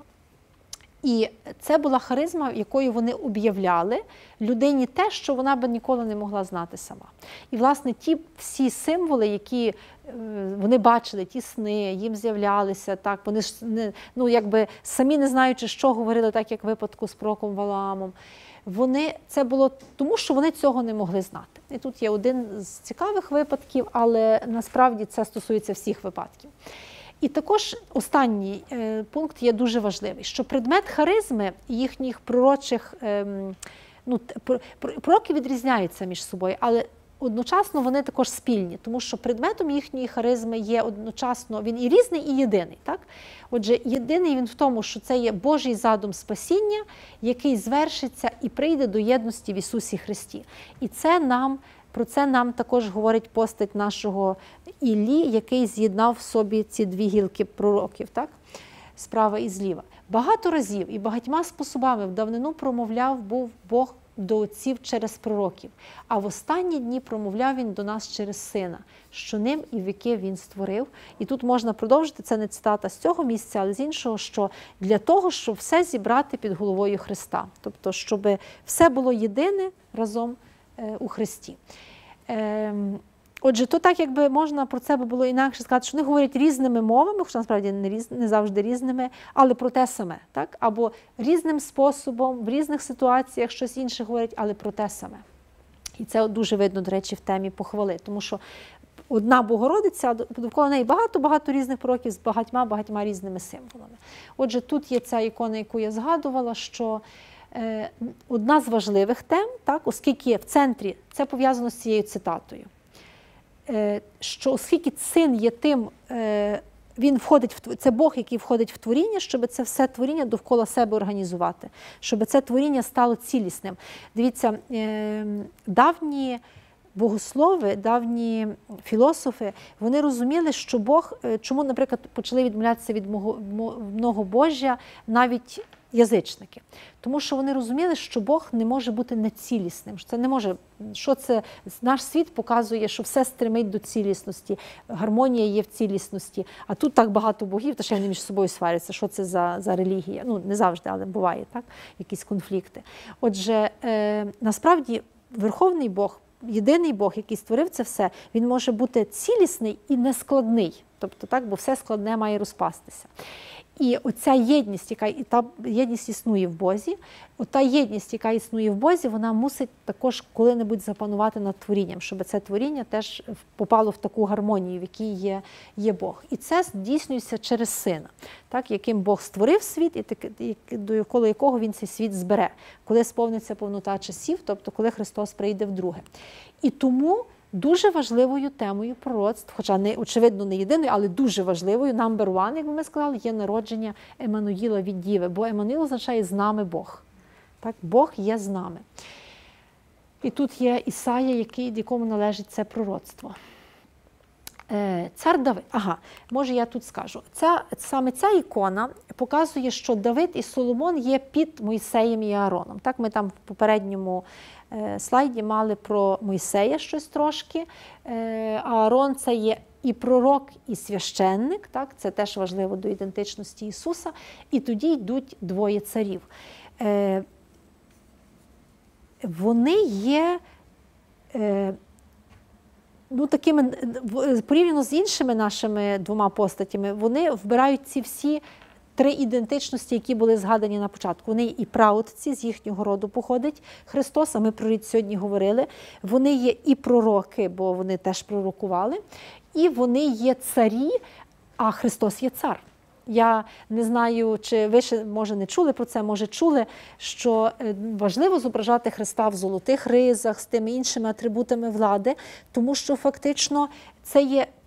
І це була харизма, якою вони об'являли людині те, що вона би ніколи не могла знати сама. І, власне, ті всі символи, які вони бачили, ті сни, їм з'являлися, так, вони ж не, ну, якби самі не знаючи, що говорили, так як в випадку з пророком Валаамом, вони, це було тому, що вони цього не могли знати. І тут є один з цікавих випадків, але насправді це стосується всіх випадків. І також останній е, пункт є дуже важливий, що предмет харизми їхніх пророчих, е, ну, пророки відрізняються між собою, але одночасно вони також спільні, тому що предметом їхньої харизми є одночасно, він і різний, і єдиний. Так? Отже, єдиний він в тому, що це є Божий задум спасіння, який звершиться і прийде до єдності в Ісусі Христі. І це нам, про це нам також говорить постать нашого Іллі, який з'єднав в собі ці дві гілки пророків, так? Справа і зліва. Багато разів і багатьма способами в давнину промовляв був Бог до отців через пророків, а в останні дні промовляв він до нас через Сина, що ним і віки він створив. І тут можна продовжити, це не цитата з цього місця, але з іншого, що для того, щоб все зібрати під головою Христа, тобто, щоб все було єдине разом е, у Христі. Е, Отже, то так, якби можна про це було інакше сказати, що вони говорять різними мовами, хоча насправді не, різ, не завжди різними, але про те саме. Так? Або різним способом, в різних ситуаціях щось інше говорять, але про те саме. І це дуже видно, до речі, в темі похвали, тому що одна Богородиця, довкола неї багато-багато різних пророків з багатьма-багатьма різними символами. Отже, тут є ця ікона, яку я згадувала, що е, одна з важливих тем, так, оскільки в центрі, це пов'язано з цією цитатою, що оскільки син є тим, він входить в це Бог, який входить в творіння, щоб це все творіння довкола себе організувати, щоб це творіння стало цілісним. Дивіться, давні богослови, давні філософи, вони розуміли, що Бог, чому, наприклад, почали відмовлятися від многобожжя навіть язичники. Тому що вони розуміли, що Бог не може бути нецілісним. Це не може, що це, наш світ показує, що все стремить до цілісності, гармонія є в цілісності, а тут так багато богів, та ще вони між собою сваряться, що це за, за релігія. Ну, не завжди, але буває, так, якісь конфлікти. Отже, е, насправді, Верховний Бог, єдиний Бог, який створив це все, він може бути цілісний і нескладний. Тобто, так, бо все складне має розпастися. І оця єдність, яка і та єдність існує в Бозі, ота єдність, яка існує в Бозі, вона мусить також коли-небудь запанувати над творінням, щоб це творіння теж попало в таку гармонію, в якій є, є Бог. І це здійснюється через Сина, так, яким Бог створив світ, і так, довкола якого він цей світ збере, коли сповниться повнота часів, тобто коли Христос прийде вдруге. І тому дуже важливою темою пророцтв, хоча не, очевидно не єдиною, але дуже важливою, number one, як ми сказали, є народження Еммануїла від Діви, бо Еммануїл означає «з нами Бог». Так? Бог є з нами. І тут є Ісая, який, якому належить це пророцтво. Цар Давид, ага, може я тут скажу. Ця, саме ця ікона показує, що Давид і Соломон є під Мойсеєм і Аароном. Так, ми там в попередньому е, слайді мали про Мойсея щось трошки. Е, Аарон – це є і пророк, і священник, так, це теж важливо до ідентичності Ісуса. І тоді йдуть двоє царів. Е, вони є... Е, Ну, такими, порівняно з іншими нашими двома постатями, вони вбирають ці всі три ідентичності, які були згадані на початку. Вони і праотці, з їхнього роду походить Христос, а ми про рід сьогодні говорили. Вони є і пророки, бо вони теж пророкували, і вони є царі, а Христос є цар. Я не знаю, чи ви ще, може, не чули про це, може, чули, що важливо зображати Христа в золотих ризах, з тими іншими атрибутами влади, тому що фактично це є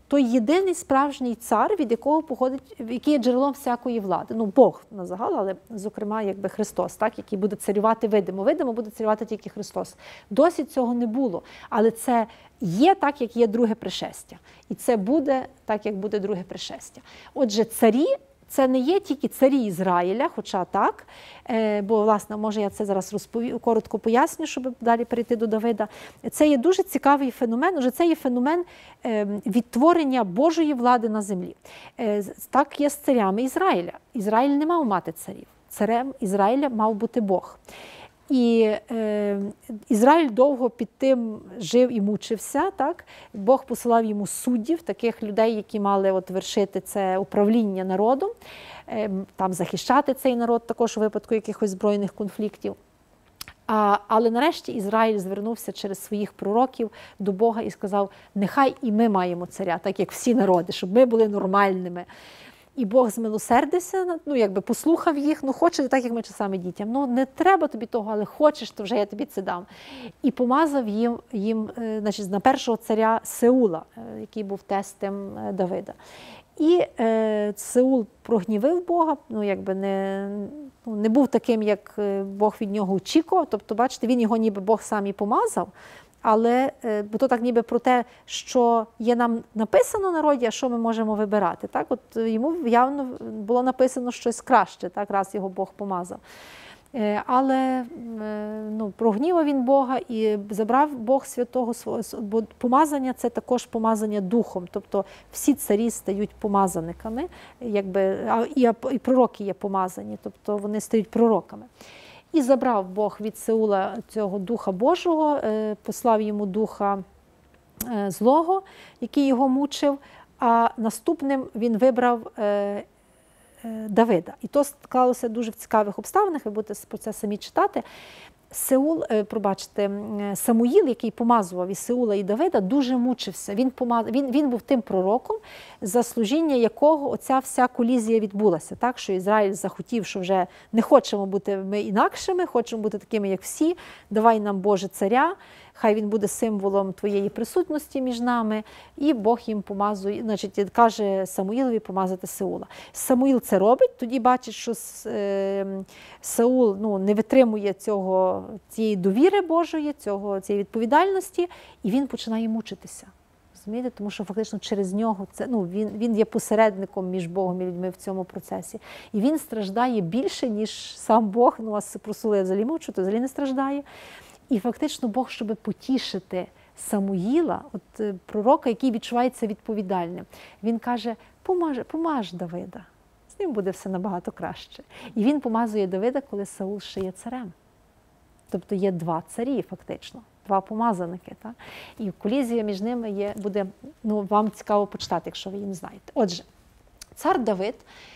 той єдиний справжній цар, від якого походить, який є джерелом всякої влади. Ну, Бог на загал, але, зокрема, якби Христос, так, який буде царювати видимо. Видимо буде царювати тільки Христос. Досі цього не було, але це є так, як є друге пришестя. І це буде так, як буде друге пришестя. Отже, царі – це не є тільки царі Ізраїля, хоча так, бо, власне, може я це зараз розповім, коротко поясню, щоб далі перейти до Давида. Це є дуже цікавий феномен, вже це є феномен відтворення Божої влади на землі. Так є з царями Ізраїля. Ізраїль не мав мати царів. Царем Ізраїля мав бути Бог. І е, Ізраїль довго під тим жив і мучився. Так? Бог посилав йому суддів, таких людей, які мали от вершити це управління народом, е, там захищати цей народ також у випадку якихось збройних конфліктів. А, але нарешті Ізраїль звернувся через своїх пророків до Бога і сказав, нехай і ми маємо царя, так як всі народи, щоб ми були нормальними. І Бог змилосердився, ну, якби послухав їх, ну, хоче так, як ми часами дітям. Ну, не треба тобі того, але хочеш, то вже я тобі це дам. І помазав їм, їм значить, на першого царя Сеула, який був тестем Давида. І е, Сеул прогнівив Бога, ну, якби не, ну, не був таким, як Бог від нього очікував. Тобто, бачите, він його ніби Бог сам і помазав. Але, бо то так ніби про те, що є нам написано в народі, а що ми можемо вибирати. Так? От йому явно було написано щось краще, так? Раз його Бог помазав. Але ну, прогнівав він Бога і забрав Бог святого свого, бо помазання – це також помазання духом. Тобто всі царі стають помазаниками, якби, і, і пророки є помазані, тобто вони стають пророками. І забрав Бог від Сеула цього Духа Божого, послав йому Духа злого, який його мучив, а наступним він вибрав Давида. І то склалося дуже в цікавих обставинах, ви будете про це самі читати. Сеул, пробачте, Самуїл, який помазував і Сеула, і Давида, дуже мучився. Він, помаз... він, він був тим пророком, за служіння якого оця вся колізія відбулася. Так, що Ізраїль захотів, що вже не хочемо бути ми інакшими, хочемо бути такими, як всі, давай нам, Боже, царя, хай він буде символом твоєї присутності між нами. І Бог їм помазує, значить, каже Самуїлові помазати Сеула. Самуїл це робить, тоді бачить, що Саул ну, не витримує цього, цієї довіри Божої, цього, цієї відповідальності, і він починає мучитися. Розумієте? Тому що фактично через нього це, ну, він, він є посередником між Богом і людьми в цьому процесі. І він страждає більше, ніж сам Бог. Ну, вас про Саула я взагалі мовчу, то взагалі не страждає. І фактично Бог, щоб потішити Самуїла, от пророка, який відчувається відповідальним, він каже, помаж, помаж Давида, з ним буде все набагато краще. І він помазує Давида, коли Саул ще є царем. Тобто є два царі фактично, два помазаники. Так? І колізія між ними є, буде, ну, вам цікаво почитати, якщо ви її не знаєте. Отже, цар Давид,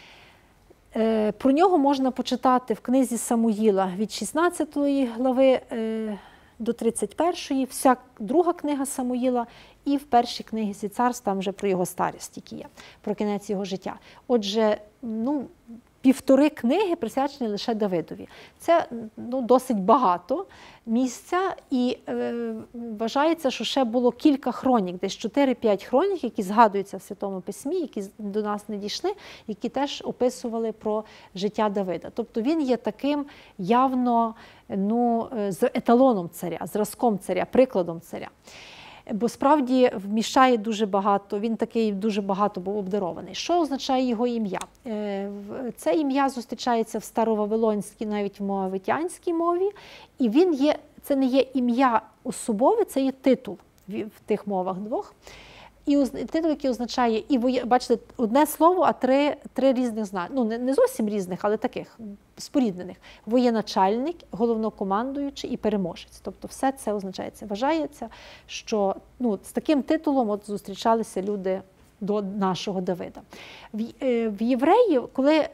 про нього можна почитати в книзі Самуїла від шістнадцятої глави до тридцять першої, вся друга книга Самуїла, і в першій книзі царств, там вже про його старість тільки є, про кінець його життя. Отже, ну, півтори книги присвячені лише Давидові. Це ну, досить багато місця, і е, вважається, що ще було кілька хронік, десь чотири-п'ять хронік, які згадуються в Святому Письмі, які до нас не дійшли, які теж описували про життя Давида. Тобто він є таким явно ну, еталоном царя, зразком царя, прикладом царя. Бо справді вміщає дуже багато, він такий дуже багато був обдарований. Що означає його ім'я? Це ім'я зустрічається в старовавилонській, навіть в моавитянській мові, і він є, це не є ім'я особове, це є титул в тих мовах двох. І титул, який означає, і бачите, одне слово, а три, три різних значення. Ну, не, не зовсім різних, але таких, споріднених. Воєначальник, головнокомандуючий і переможець. Тобто все це означається. Вважається, що ну, з таким титулом от зустрічалися люди до нашого Давида. В, в євреїв, коли...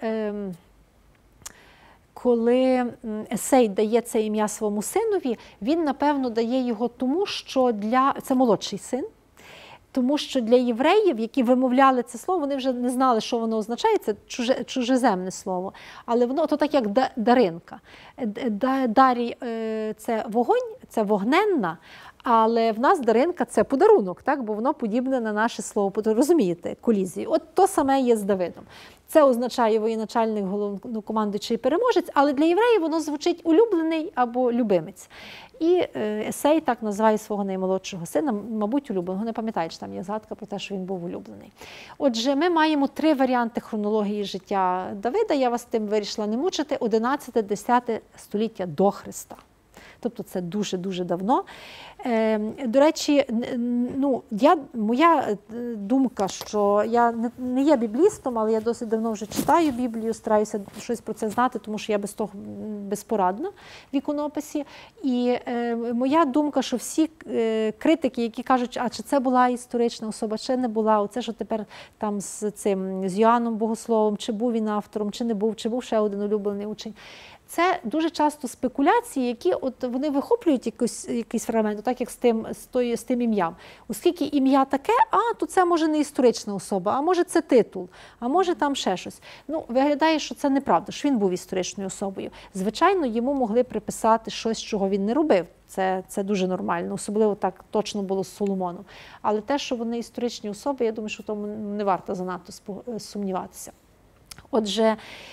Коли Есей дає це ім'я своєму синові, він, напевно, дає його тому, що для... Це молодший син. Тому що для євреїв, які вимовляли це слово, вони вже не знали, що воно означає, це чуже, чужеземне слово. Але воно то так, як даринка. Дарій – це вогонь, це вогненна, Але в нас Даринка – це подарунок, так? Бо воно подібне на наше слово, розумієте, колізію. От то саме є з Давидом. Це означає воєначальник, головнокомандуючий, переможець, але для євреїв воно звучить улюблений або любимець. І Есей так називає свого наймолодшого сина, мабуть, улюбленого. Не пам'ятаю, чи там є згадка про те, що він був улюблений. Отже, ми маємо три варіанти хронології життя Давида. Я вас тим вирішила не мучити. одинадцяте-десяте століття до Христа. Тобто це дуже-дуже давно. Е, до речі, ну, я, моя думка, що я не, не є біблістом, але я досить давно вже читаю Біблію, стараюся щось про це знати, тому що я без того безпорадна в іконописі. І е, моя думка, що всі е, критики, які кажуть, а чи це була історична особа, чи не була, оце, що тепер там з цим, з Йоанном Богословом, чи був він автором, чи не був, чи був ще один улюблений учень. Це дуже часто спекуляції, які от вони вихоплюють якийсь, якийсь фрагмент, так як з тим, з, тою, з тим ім'ям. Оскільки ім'я таке, а то це може не історична особа, а може це титул, а може там ще щось. Ну, виглядає, що це неправда, що він був історичною особою. Звичайно, йому могли приписати щось, чого він не робив. Це, це дуже нормально, особливо так точно було з Соломоном. Але те, що вони історичні особи, я думаю, що в тому не варто занадто сумніватися. Отже,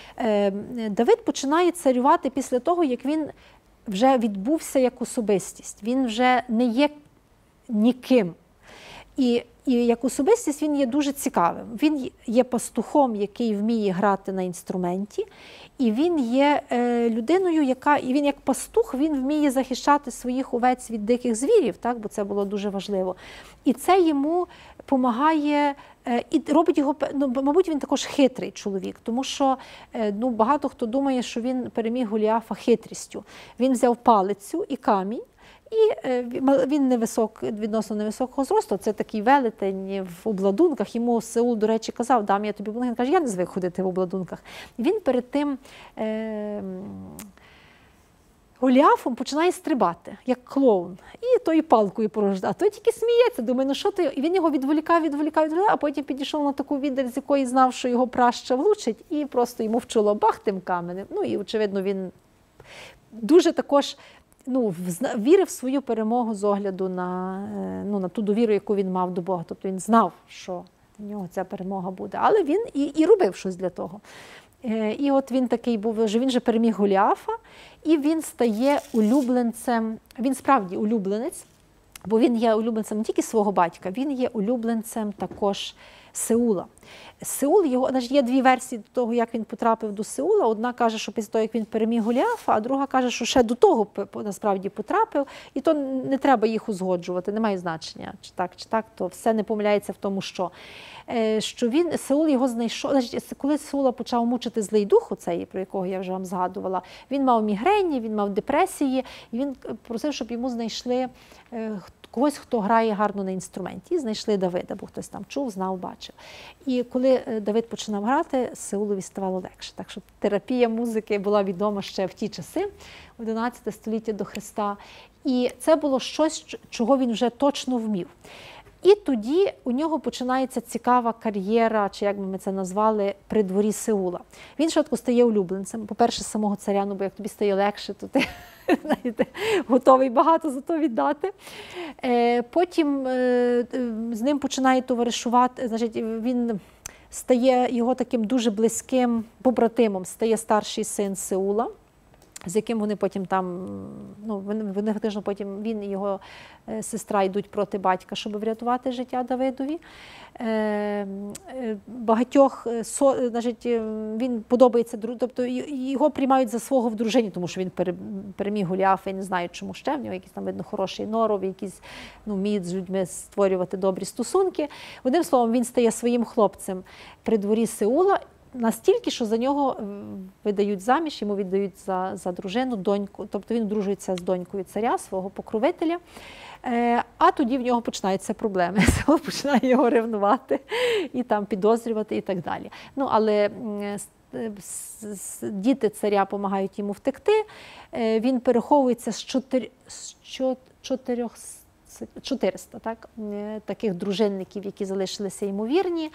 Давид починає царювати після того, як він вже відбувся як особистість. Він вже не є ніким. І, і як особистість він є дуже цікавим. Він є пастухом, який вміє грати на інструменті, і він є е, людиною, яка, і він як пастух, він вміє захищати своїх овець від диких звірів, так, бо це було дуже важливо. І це йому допомагає, е, і робить його, ну, мабуть, він також хитрий чоловік, тому що е, ну, багато хто думає, що він переміг Голіафа хитрістю. Він взяв палицю і камінь, і він невисок, відносно невисокого зросту, це такий велетень в обладунках. Йому Саул, до речі, казав, дам я тобі обладунки. Він каже, я не звик ходити в обладунках. І він перед тим е, Голіафом починає стрибати, як клоун. І тою палкою порождає. А той тільки сміється, думає, ну що ти? І він його відволікав, відволікав, відволікав, а потім підійшов на таку віддаль, з якої знав, що його праща влучить, і просто йому в чоло бах тим каменем. Ну і, очевидно, він дуже також ну, вірив в свою перемогу з огляду на, ну, на ту довіру, яку він мав до Бога. Тобто він знав, що в нього ця перемога буде. Але він і, і робив щось для того. І от він такий був, що він же переміг Голіафа, і він стає улюбленцем, він справді улюбленець, бо він є улюбленцем не тільки свого батька, він є улюбленцем також Сеула. Сеул, його, значить, є дві версії до того, як він потрапив до Сеула. Одна каже, що після того, як він переміг Голіафа, а друга каже, що ще до того насправді потрапив. І то не треба їх узгоджувати, немає значення, чи так, чи так, то все не помиляється в тому, що. Що він, Сеул його знайшов, значить, коли Сеула почав мучити злий дух, оцей, про якого я вже вам згадувала, він мав мігрені, він мав депресії, і він просив, щоб йому знайшли когось, хто грає гарно на інструменті. І знайшли Давида, бо хтось там чув, знав, бачив. І коли Давид починав грати, Сеулові ставало легше. Так що терапія музики була відома ще в ті часи, одинадцяте століття до Христа. І це було щось, чого він вже точно вмів. І тоді у нього починається цікава кар'єра, чи як би ми це назвали, при дворі Сеула. Він швидко стає улюбленцем. По-перше, самого царя, ну, бо як тобі стає легше, то ти, знаєте, готовий багато за то віддати. Потім з ним починає товаришувати, значить, він стає його таким дуже близьким побратимом, стає старший син Сеула, з яким вони потім там, ну, вони фактично потім, він і його сестра йдуть проти батька, щоб врятувати життя Давидові. Е, багатьох, со, значить, він подобається, тобто його приймають за свого в дружині, тому що він переміг Голіафа, і не знаю, чому ще, в нього якийсь там, видно, хороший норов, якийсь, ну, вміють з людьми створювати добрі стосунки. Одним словом, він стає своїм хлопцем при дворі Сеула, настільки, що за нього видають заміж, йому віддають за, за дружину, доньку, тобто він одружується з донькою царя, свого покровителя, е, а тоді в нього починаються проблеми, Сеул починає його ревнувати і там підозрювати і так далі. Ну, але е, діти царя допомагають йому втекти, е, він переховується з, чотир, з чотирьох, чотириста так, е, таких дружинників, які залишилися йому вірні.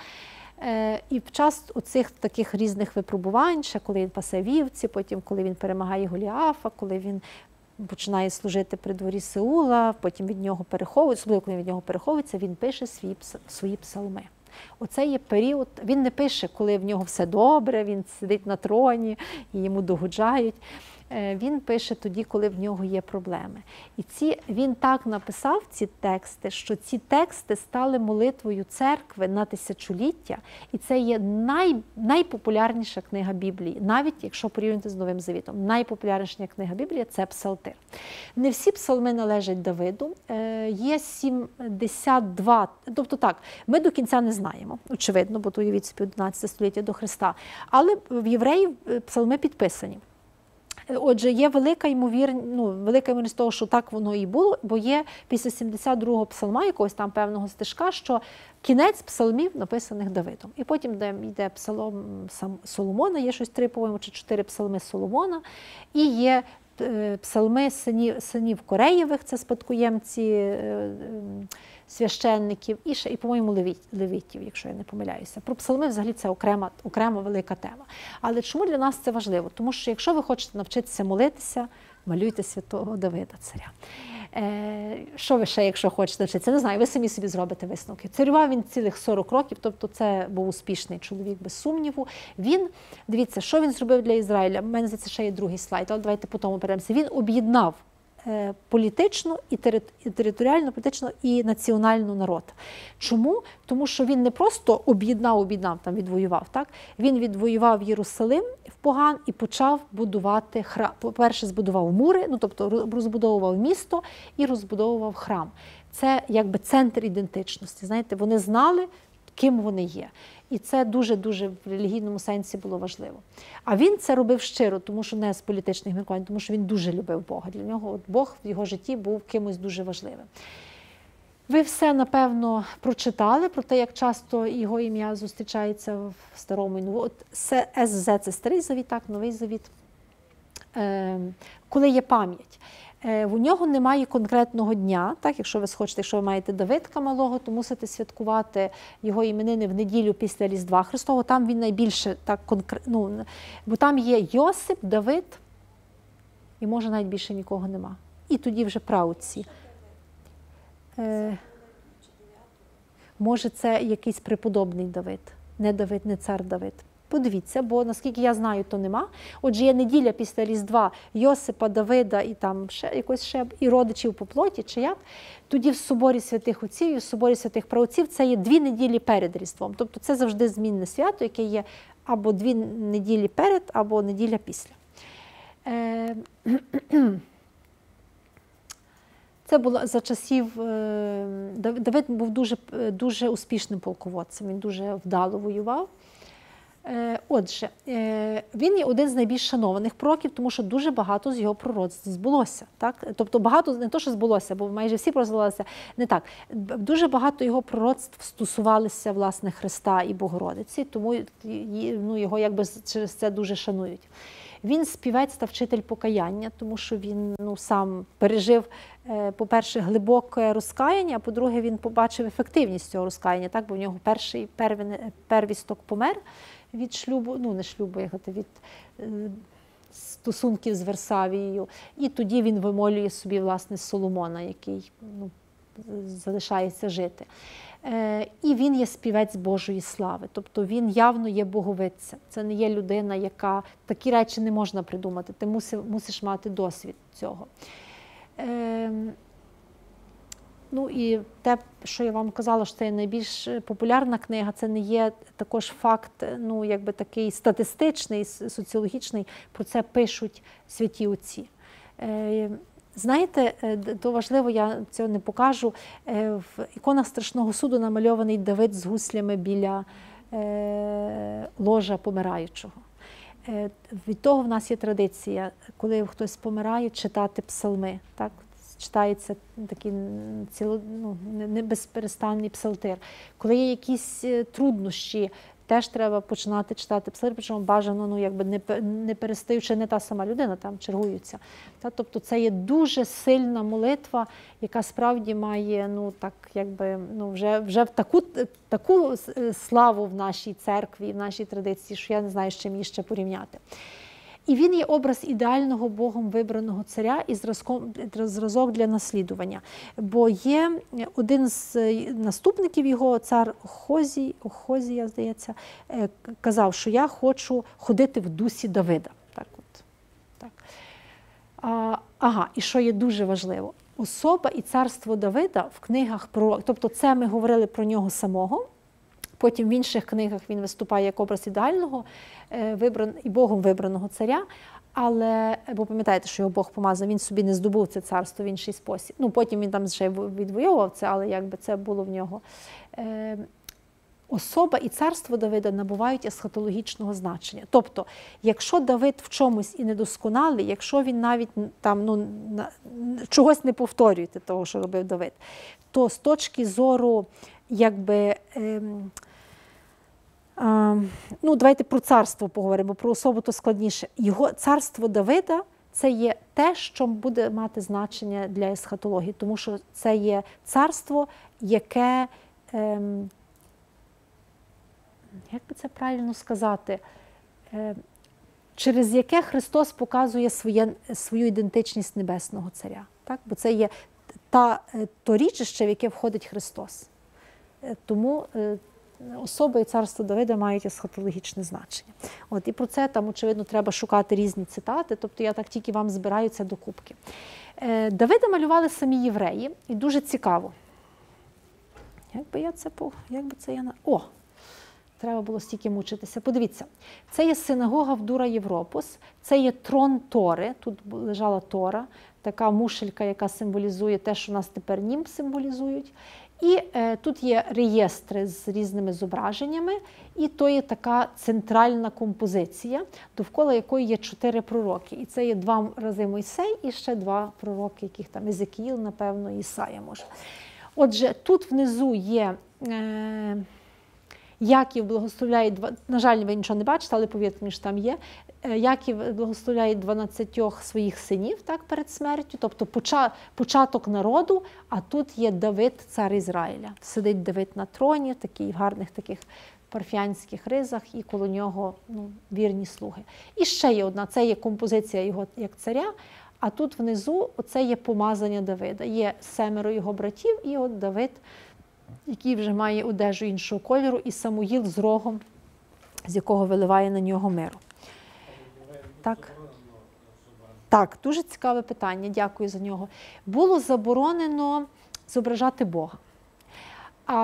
І в час оцих таких різних випробувань, ще коли він пасе вівці, потім коли він перемагає Голіафа, коли він починає служити при дворі Саула, потім від нього переховується, особливо коли від нього переховується, він пише свої, свої псалми. Оце є період, він не пише, коли в нього все добре, він сидить на троні і йому догоджають. Він пише тоді, коли в нього є проблеми. І ці, він так написав ці тексти, що ці тексти стали молитвою церкви на тисячоліття, і це є най, найпопулярніша книга Біблії, навіть якщо порівняти з Новим Завітом. Найпопулярніша книга Біблії – це Псалтир. Не всі псалми належать Давиду, є сімдесят два, тобто так, ми до кінця не знаємо, очевидно, бо то уявіть собі одинадцяте століття до Христа, але в євреїв псалми підписані. Отже, є велика ймовірність, ну, велика ймовірність того, що так воно і було, бо є після сімдесят другого псалма, якогось там певного стишка, що кінець псалмів написаних Давидом. І потім йде, йде псалом Соломона, є щось три, по-моєму, чи чотири псалми Соломона, і є псалми синів, синів Кореєвих, це спадкоємці священників, і, ще, і по-моєму, левітів, якщо я не помиляюся. Про псалми взагалі це окрема, окрема велика тема. Але чому для нас це важливо? Тому що якщо ви хочете навчитися молитися, малюйте святого Давида, царя. Е, що ви ще, якщо хочете навчитися? Не знаю, ви самі собі зробите висновки. Царював він цілих сорок років, тобто це був успішний чоловік, без сумніву. Він, дивіться, що він зробив для Ізраїля? У мене, здається, ще є другий слайд, але давайте по тому перейдемося. Він об'єднав політично, і територіально, політично, і національну народ. Чому? Тому що він не просто об'єднав, об'єднав, там відвоював, так? Він відвоював Єрусалим в поган і почав будувати храм. По-перше, збудував мури, ну, тобто розбудовував місто і розбудовував храм. Це якби центр ідентичності. Знаєте, вони знали, ким вони є. І це дуже-дуже в релігійному сенсі було важливо. А він це робив щиро, тому що не з політичних міркувань, тому що він дуже любив Бога. Для нього от Бог в його житті був кимось дуже важливим. Ви все, напевно, прочитали про те, як часто його ім'я зустрічається в Старому і Новому. От ес зет – це Старий Завіт, так, Новий Завіт. Е, коли є пам'ять. У нього немає конкретного дня, так, якщо ви схочете, якщо ви маєте Давидка малого, то мусите святкувати його іменини в неділю після Різдва Христового. Там він найбільше так конкретно, ну, бо там є Йосип, Давид, і може навіть більше нікого нема. І тоді вже праотці. Е, може це якийсь преподобний Давид, не Давид, не цар Давид. Подивіться, бо, наскільки я знаю, то нема. Отже, є неділя після Різдва Йосипа, Давида і там ще якось ще і родичів по плоті, чи як. Тоді в Соборі святих отців і в Соборі святих праотців це є дві неділі перед Різдвом. Тобто це завжди змінне свято, яке є або дві неділі перед, або неділя після. Е Це було за часів, Давид був дуже, дуже успішним полководцем, він дуже вдало воював. Отже, він є один з найбільш шанованих пророків, тому що дуже багато з його пророцтв збулося. Так? Тобто багато, не то, що збулося, бо майже всі пророцтва, не так. Дуже багато його пророцтв стосувалися, власне, Христа і Богородиці, тому ну, його якби через це дуже шанують. Він співець та вчитель покаяння, тому що він ну, сам пережив, по-перше, глибоке розкаяння, а по-друге, він побачив ефективність цього розкаяння, так? Бо в нього перший первісток помер від шлюбу, ну не шлюбу, як від стосунків з Версавією. І тоді він вимолює собі, власне, Соломона, який ну, залишається жити. І він є співець Божої слави, тобто він явно є боговидцем. Це не є людина, яка... Такі речі не можна придумати, ти мусиш, мусиш мати досвід цього. Е... Ну і те, що я вам казала, що це найбільш популярна книга, це не є також факт, ну якби такий статистичний, соціологічний, про це пишуть святі отці. Е... Знаєте, то важливо, я цього не покажу, в іконах Страшного суду намальований Давид з гуслями біля ложа помираючого. Від того в нас є традиція, коли хтось помирає, читати псалми. Так? Читається такий ціло, ну, не безперестанний псалтир. Коли є якісь труднощі, теж треба починати читати псалтир, причому бажано, ну, якби не, не перестаючи, не та сама людина, там чергуються. Та, тобто це є дуже сильна молитва, яка справді має, ну, так, якби, ну, вже, вже в таку, таку славу в нашій церкві, в нашій традиції, що я не знаю, з чим її ще порівняти. І він є образ ідеального Богом вибраного царя і зразком, зразок для наслідування. Бо є один з наступників його, цар Охозій, Охозія, здається, казав, що я хочу ходити в дусі Давида. Так от. Так. А, ага, і що є дуже важливо, особа і царство Давида в книгах про, тобто це ми говорили про нього самого, потім в інших книгах він виступає як образ ідеального вибран, і Богом вибраного царя, але, бо пам'ятаєте, що його Бог помазав, він собі не здобув це царство в інший спосіб. Ну, потім він там ще відвоював це, але якби це було в нього. Е, особа і царство Давида набувають есхатологічного значення. Тобто, якщо Давид в чомусь і недосконалий, якщо він навіть там, ну, на, чогось не повторює того, що робив Давид, то з точки зору, якби, ем, ну, давайте про царство поговоримо, про особу то складніше. Його царство Давида – це є те, що буде мати значення для есхатології, тому що це є царство, яке, ем, як би це правильно сказати, ем, через яке Христос показує своє, свою ідентичність небесного царя. Так? Бо це є та, то річище, в яке входить Христос. Тому особа і царство Давида мають есхатологічне значення. От, і про це там, очевидно, треба шукати різні цитати, тобто я так тільки вам збираю це до кубки. Давида малювали самі євреї, і дуже цікаво. Як би я це, як би це я на... О! Треба було стільки мучитися. Подивіться, це є синагога в Дура Європус, це є трон Тори, тут лежала Тора, така мушелька, яка символізує те, що у нас тепер німб символізують. І е, тут є реєстри з різними зображеннями, і то є така центральна композиція, довкола якої є чотири пророки. І це є два рази Мойсей і ще два пророки, яких там Езекіїл, напевно, і Ісая може. Отже, тут внизу є... Е, Яків благословляє, на жаль, ви нічого не бачите, але повірте мені, що там є. Яків благословляє дванадцятьох своїх синів, так, перед смертю, тобто початок народу, а тут є Давид, цар Ізраїля. Сидить Давид на троні, такий в гарних таких парфянських ризах, і коло нього, ну, вірні слуги. І ще є одна, це є композиція його як царя, а тут внизу оце є помазання Давида. Є семеро його братів, і от Давид, який вже має одежу іншого кольору, і Самуїл з рогом, з якого виливає на нього миру. Так. Так, дуже цікаве питання, дякую за нього. Було заборонено зображати Бога. А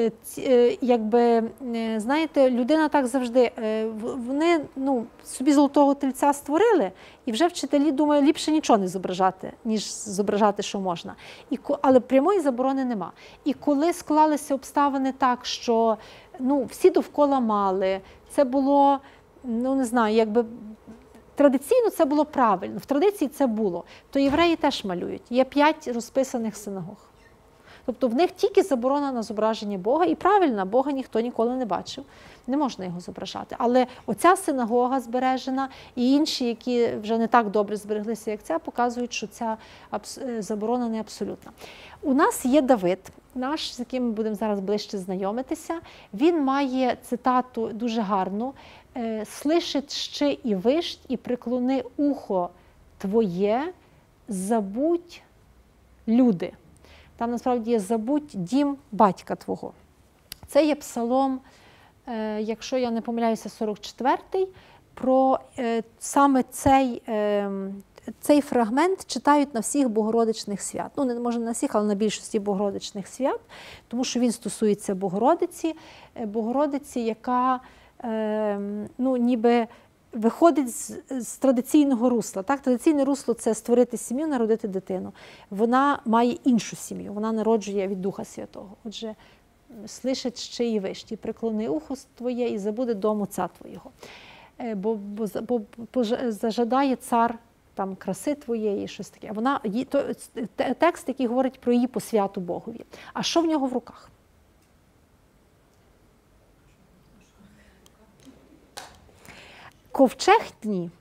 якби, знаєте, людина так завжди, вони, ну, собі золотого тельця створили, і вже вчителі думають, ліпше нічого не зображати, ніж зображати, що можна. І, але прямої заборони нема. І коли склалися обставини так, що, ну, всі довкола мали, це було, ну, не знаю, якби, традиційно це було правильно, в традиції це було, то євреї теж малюють. Є п'ять розписаних синагог. Тобто в них тільки заборона на зображення Бога, і правильно, Бога ніхто ніколи не бачив, не можна його зображати. Але оця синагога збережена і інші, які вже не так добре збереглися, як ця, показують, що ця заборона не абсолютна. У нас є Давид, наш, з яким ми будемо зараз ближче знайомитися. Він має цитату дуже гарну: «Слишить ще і вищ, і приклони ухо твоє, забудь люди». Там, насправді, є «забудь дім батька твого». Це є псалом, е, якщо я не помиляюся, сорок четвертий. Про е, саме цей, е, цей фрагмент читають на всіх Богородичних свят. Ну, не може на всіх, але на більшості Богородичних свят, тому що він стосується Богородиці, Богородиці, яка, е, ну, ніби виходить з, з традиційного русла. Так? Традиційне русло – це створити сім'ю, народити дитину. Вона має іншу сім'ю, вона народжує від Духа Святого. Отже, слишить ще і вищ, і приклони ухо твоє, і забуде дому отця твоєго. Бо, бо, бо, бо зажадає цар там краси твоєї, щось таке. Вона, то, текст, який говорить про її посвяту Богові. А що в нього в руках? Ковчег – ні.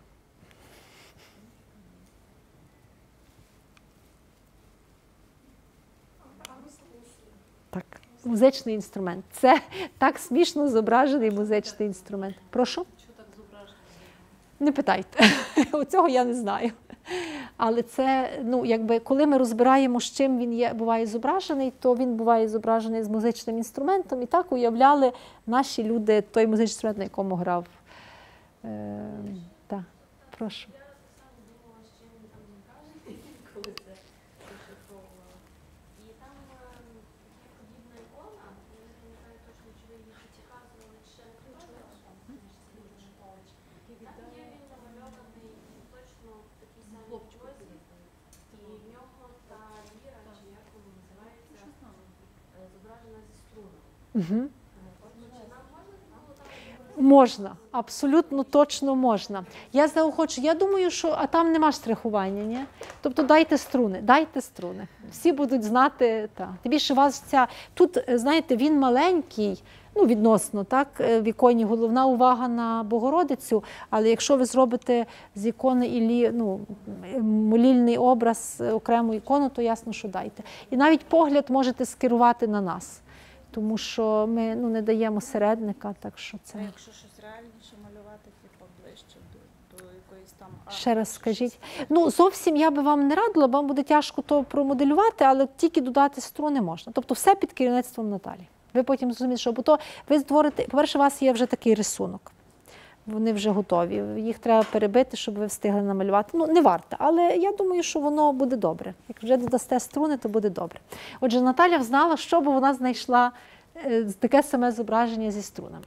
Так, музичний інструмент. Це так смішно зображений музичний інструмент. Прошу? Не питайте, оцього я не знаю. Але це, ну, якби, коли ми розбираємо, з чим він є, буває зображений, то він буває зображений з музичним інструментом. І так уявляли наші люди той музичний інструмент, на якому грав. Е, так, прошу. Я так само думала, з чим він там зображений, коли це розшифровувала. І там е, є подібна ікона, я не пам'ятаю точно, чи ви її показували, чи ще не показували, там, Сергій Шипович. Там є він намальований точно в такій самій позі, і в нього та ліра, чи як вона називається, е, зображена зі струнами. Угу. Чи нам можна було там? Можна, абсолютно точно можна. Я заохочу, я думаю, що а там нема штрихування, ні? Тобто дайте струни, дайте струни. Всі будуть знати, так. Тим більше вас ця, тут, знаєте, він маленький, ну, відносно, так, в іконі головна увага на Богородицю, але якщо ви зробите з ікони Іллі, ну, молільний образ, окрему ікону, то ясно, що дайте. І навіть погляд можете скерувати на нас. Тому що ми, ну, не даємо середника, так що це... А якщо щось реальніше малювати, типу, ближче до, до якоїсь там арки? Ще раз скажіть. Ну, зовсім я би вам не радила, бо вам буде тяжко то промоделювати, але тільки додати струни можна. Тобто все під керівництвом Наталі. Ви потім зрозумієте, що бо то ви створите, по-перше, у вас є вже такий рисунок. Вони вже готові. Їх треба перебити, щоб ви встигли намалювати. Ну, не варто, але я думаю, що воно буде добре. Як вже додасте струни, то буде добре. Отже, Наталя знала, що б вона знайшла таке саме зображення зі струнами.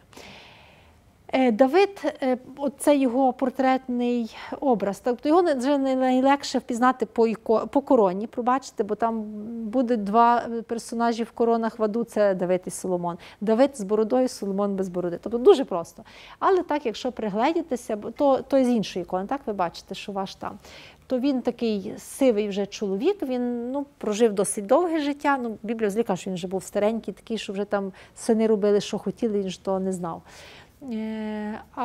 Давид, це його портретний образ, тобто його вже найлегше впізнати по, іко, по короні, пробачте, бо там буде два персонажі в коронах в аду, це Давид і Соломон. Давид з бородою, Соломон без бороди. Тобто дуже просто. Але так, якщо пригледітеся, то, то з іншої ікони, так ви бачите, що ваш там. То він такий сивий вже чоловік, він, ну, прожив досить довге життя. Ну, Біблія зліка, що він вже був старенький, такий, що вже там сини робили, що хотіли, він ж того не знав. А,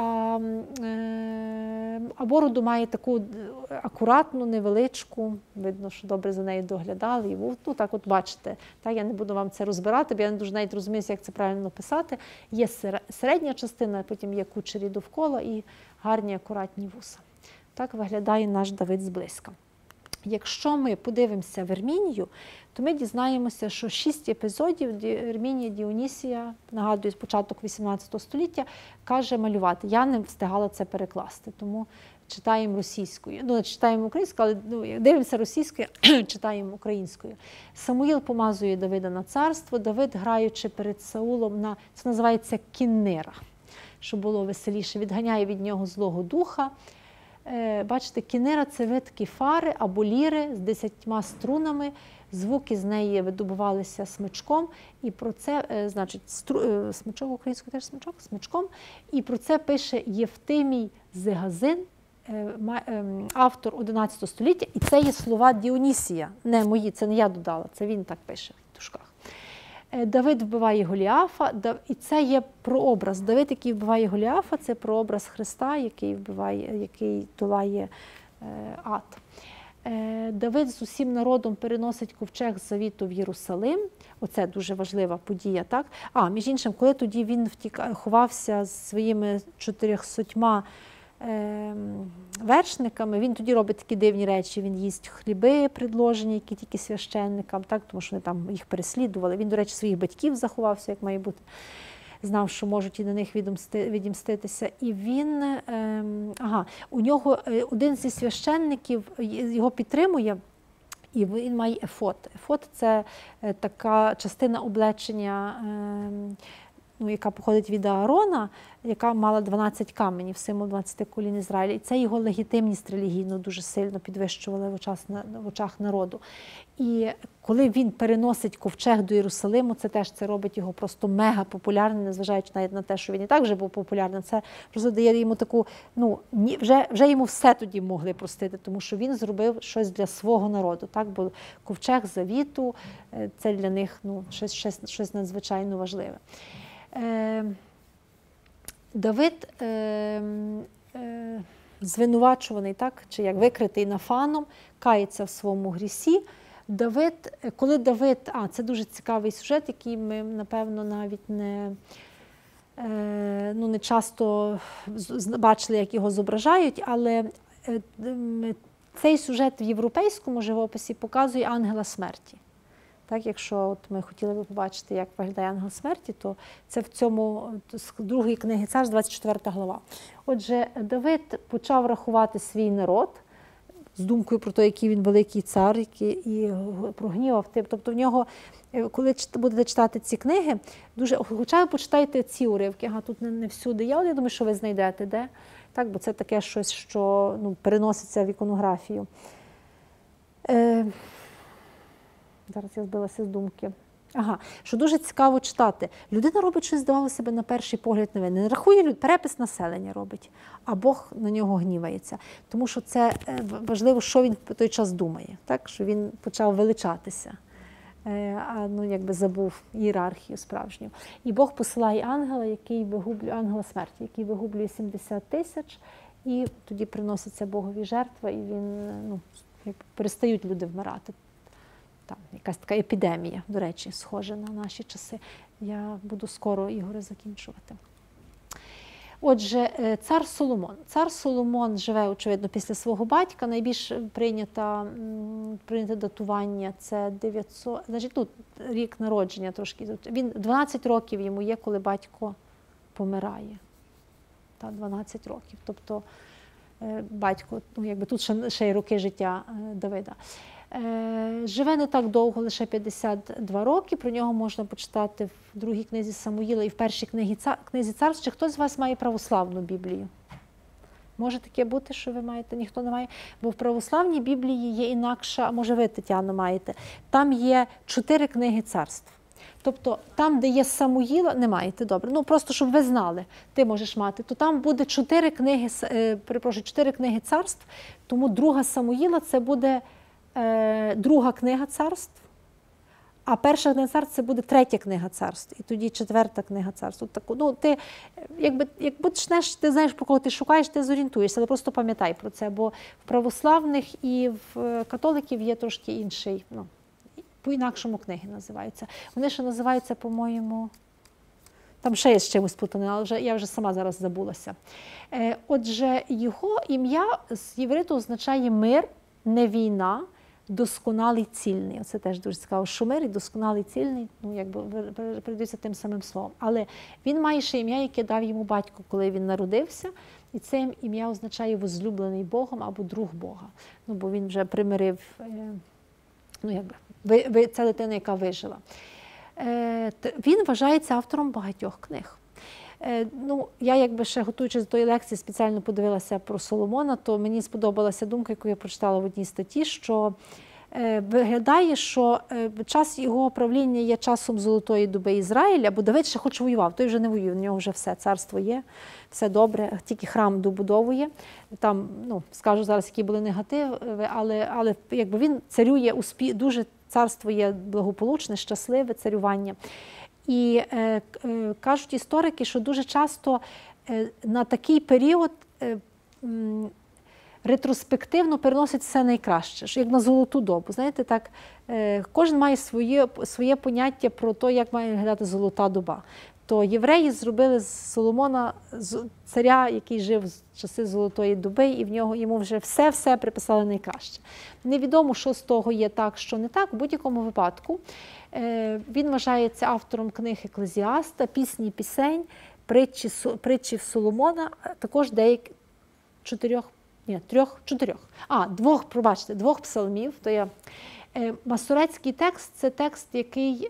а бороду має таку акуратну, невеличку, видно, що добре за нею доглядали. І, ну, так от бачите, так, я не буду вам це розбирати, бо я не дуже навіть розумію, як це правильно написати. Є середня частина, потім є кучері довкола і гарні акуратні вуса. Так виглядає наш Давид зблизька. Якщо ми подивимося в Ермінію, то ми дізнаємося, що шість епізодів Ермінія Діонісія, нагадую, з початок вісімнадцятого століття, каже малювати. Я не встигала це перекласти, тому читаємо російською. Ну, читаємо українською, але ну, дивимося російською, читаємо українською. Самуїл помазує Давида на царство, Давид, граючи перед Саулом, на, це називається кіннира, щоб було веселіше, відганяє від нього злого духа. Бачите, кінира – це вид кефари або ліри з десятьма струнами. Звуки з неї видобувалися смичком. І про це, значить, стру... смичок українською теж смичок? Смичком. І про це пише Євтимій Зигазин, автор одинадцятого століття. І це є слова Діонісія. Не мої, це не я додала, це він так пише в тушках. Давид вбиває Голіафа, і це є прообраз. Давид, який вбиває Голіафа, це прообраз Христа, який вбиває, який долає ад. Давид з усім народом переносить ковчег завіту в Єрусалим. Оце дуже важлива подія, так? А, між іншим, коли тоді він втік, ховався з своїми чотирьохсотьма вершниками, він тоді робить такі дивні речі. Він їсть хліби, предложені, які тільки священникам, так, тому що вони там їх переслідували. Він, до речі, своїх батьків заховався, як має бути. Знав, що можуть і на них відімститися. І він, ем, ага, у нього один зі священників його підтримує, і він має ефод. Ефод – це така частина облечення, ем, ну, яка походить від Аарона, яка мала дванадцять каменів, символ дванадцяти колін Ізраїля. І це його легітимність релігійну дуже сильно підвищувала в очах, в очах народу. І коли він переносить ковчег до Єрусалиму, це теж це робить його просто мега популярним, незважаючи навіть на те, що він і так вже був популярним. Це просто дає йому таку, ну, вже, вже йому все тоді могли простити, тому що він зробив щось для свого народу. Так? Бо ковчег завіту – це для них, ну, щось, щось, щось надзвичайно важливе. Давид е, е, звинувачуваний, так, чи як викритий Нафаном, кається в своєму грісі. Давид, коли Давид, а, це дуже цікавий сюжет, який ми, напевно, навіть не, е, ну, не часто з- з- бачили, як його зображають, але е, м, цей сюжет в європейському живописі показує ангела смерті. Так, якщо от ми хотіли би побачити, як виглядає ангел смерті, то це в цьому з другої книги Царств, двадцять четверта глава. Отже, Давид почав рахувати свій народ з думкою про те, який він великий цар, який і прогнівав тим. Тобто в нього, коли чит- будете читати ці книги, дуже, хоча ви почитайте ці уривки, ага, тут не, не всюди є, але я думаю, що ви знайдете, де. Так, бо це таке щось, що ну, переноситься в іконографію. Е, Зараз я збилася з думки. Ага, що дуже цікаво читати. Людина робить щось, здавалося б, на перший погляд невинне. Не рахує, люд- перепис населення робить, а Бог на нього гнівається. Тому що це е, важливо, що він в той час думає. Так? Що він почав величатися, е, а ну, якби забув ієрархію справжню. І Бог посилає ангела, який вигублює, ангела смерті, який вигублює сімдесят тисяч, і тоді приноситься Богові жертва, і він, ну, якби перестають люди вмирати. Там якась така епідемія, до речі, схожа на наші часи. Я буду скоро, Ігоре, закінчувати. Отже, е, цар Соломон. Цар Соломон живе, очевидно, після свого батька. Найбільш прийнята, м, прийняте датування – це дев'ятсот, значить, тут рік народження трошки. Він дванадцять років йому є, коли батько помирає. Та, дванадцять років. Тобто е, батько, ну, якби тут ще, ще й роки життя е, Давида. Е, Живе не так довго, лише п'ятдесят два роки. Про нього можна почитати в другій книзі Самуїла і в першій книзі, цар, книзі царств. Чи хтось з вас має православну Біблію? Може таке бути, що ви маєте? Ніхто не має? Бо в православній Біблії є інакша, а може ви, Тетяно, маєте. Там є чотири книги царств. Тобто там, де є Самуїла, не маєте, добре. Ну просто, щоб ви знали, ти можеш мати. То там буде чотири книги, е, перепрошую, чотири книги царств, тому друга Самуїла – це буде е, друга книга царств, а перша книга царств – це буде третя книга царств, і тоді четверта книга царств. От таку, ну, ти, якби, як почнеш, ти знаєш, про кого ти шукаєш, ти зорієнтуєшся, але просто пам'ятай про це, бо в православних і в католиків є трошки інший, ну, по-інакшому книги називаються. Вони ще називаються, по-моєму, там ще є з чимось плутане, але вже, я вже сама зараз забулася. Е, отже, його ім'я з євриту означає мир, не війна, досконалий, цільний. Оце теж дуже цікаво, що мир і досконалий, цільний, ну, якби передаються тим самим словом. Але він має ще ім'я, яке дав йому батько, коли він народився, і це ім'я означає возлюблений Богом або друг Бога. Ну, бо він вже примирив, е, ну, якби, ви, ви, це дитина, яка вижила. Е, він вважається автором багатьох книг. Е, ну, я, якби ще готуючись до тої лекції, спеціально подивилася про Соломона, то мені сподобалася думка, яку я прочитала в одній статті, що е, виглядає, що е, час його правління є часом золотої доби Ізраїля, бо Давид ще хоч воював, той вже не воює, в нього вже все, царство є, все добре, тільки храм добудовує. Там, ну, скажу зараз, які були негативи, але, але якби він царює, успі... дуже царство є благополучне, щасливе царювання. І е, е, кажуть історики, що дуже часто е, на такий період е, м, ретроспективно переносить все найкраще, як на золоту добу. Знаєте, так, е, кожен має своє, своє поняття про те, як має виглядати золота доба. То євреї зробили з Соломона царя, який жив з часи золотої доби, і в нього йому вже все-все приписали найкраще. Невідомо, що з того є так, що не так. У будь-якому випадку він вважається автором книг Еклезіаста, пісні пісень, притчі, притчів Соломона, також деяких чотирьох, ні, трьох, чотирьох, а, двох, пробачте, двох псалмів. То я, масорецький текст – це текст, який,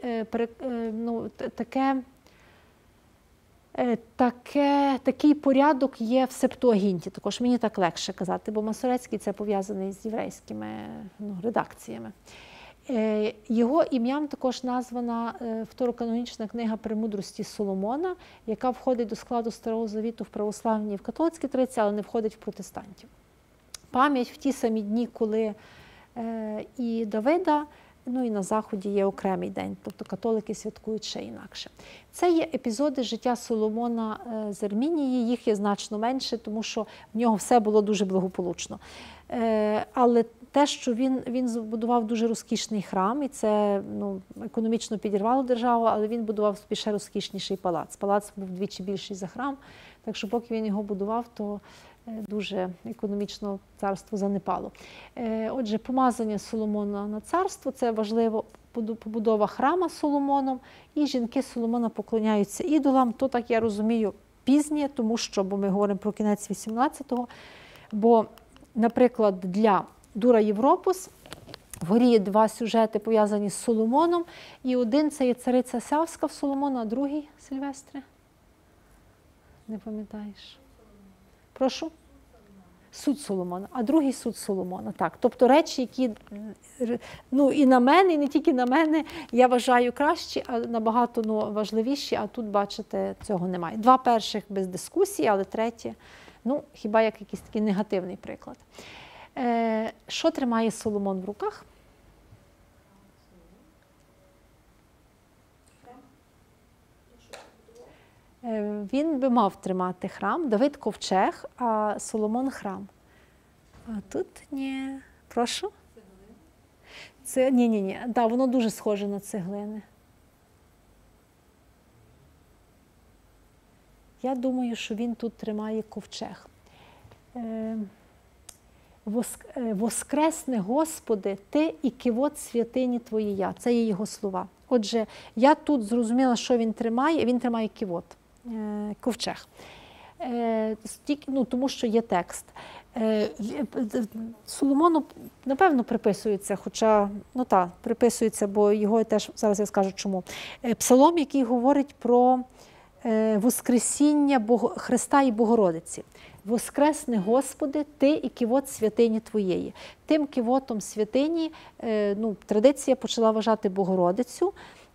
ну, таке, Таке, такий порядок є в Септуагінті, також мені так легше казати, бо масорецький – це пов'язаний з єврейськими, ну, редакціями. Його ім'ям також названа второканонічна книга «Премудрості Соломона», яка входить до складу Старого Завіту в православній і в католицькій традиції, але не входить в протестантів. Пам'ять в ті самі дні, коли і Давида, ну і на Заході є окремий день, тобто католики святкують ще інакше. Це є епізоди життя Соломона з Армінії, їх є значно менше, тому що в нього все було дуже благополучно. Е, але те, що він, він збудував дуже розкішний храм, і це ну, економічно підірвало державу, але він будував собі ще розкішніший палац. Палац був вдвічі більший за храм, так що поки він його будував, то дуже економічно царство занепало. Отже, помазання Соломона на царство – це важливо, побудова храма Соломоном, і жінки Соломона поклоняються ідолам. То, так я розумію, пізнє, тому що, бо ми говоримо про кінець вісімнадцятого, бо, наприклад, для Дура Європус вгорі є два сюжети, пов'язані з Соломоном, і один – це є цариця Савська в Соломона, а другий, Сильвестре? Не пам'ятаєш? Прошу? Суд Соломона, а другий суд Соломона. Так, тобто речі, які ну, і на мене, і не тільки на мене, я вважаю кращі, а набагато ну, важливіші, а тут, бачите, цього немає. Два перших без дискусії, але третє, ну, хіба як якийсь такий негативний приклад. Е, що тримає Соломон в руках? Він би мав тримати храм, Давид ковчег, а Соломон храм. А тут ні. Прошу? Це ні-ні-ні. Да, воно дуже схоже на цеглини. Я думаю, що він тут тримає ковчег. Воскресне, Господи, Ти і кивот святині Твоєя. Це є його слова. Отже, я тут зрозуміла, що він тримає. Він тримає кивот. Ковчег. Ну, тому що є текст. Соломону, напевно, приписується, хоча, ну так, приписується, бо його теж, зараз я скажу чому. Псалом, який говорить про воскресіння Христа і Богородиці. Воскресне, Господи, Ти і кивот святині Твоєї. Тим кивотом святині, ну, традиція почала вважати Богородицю.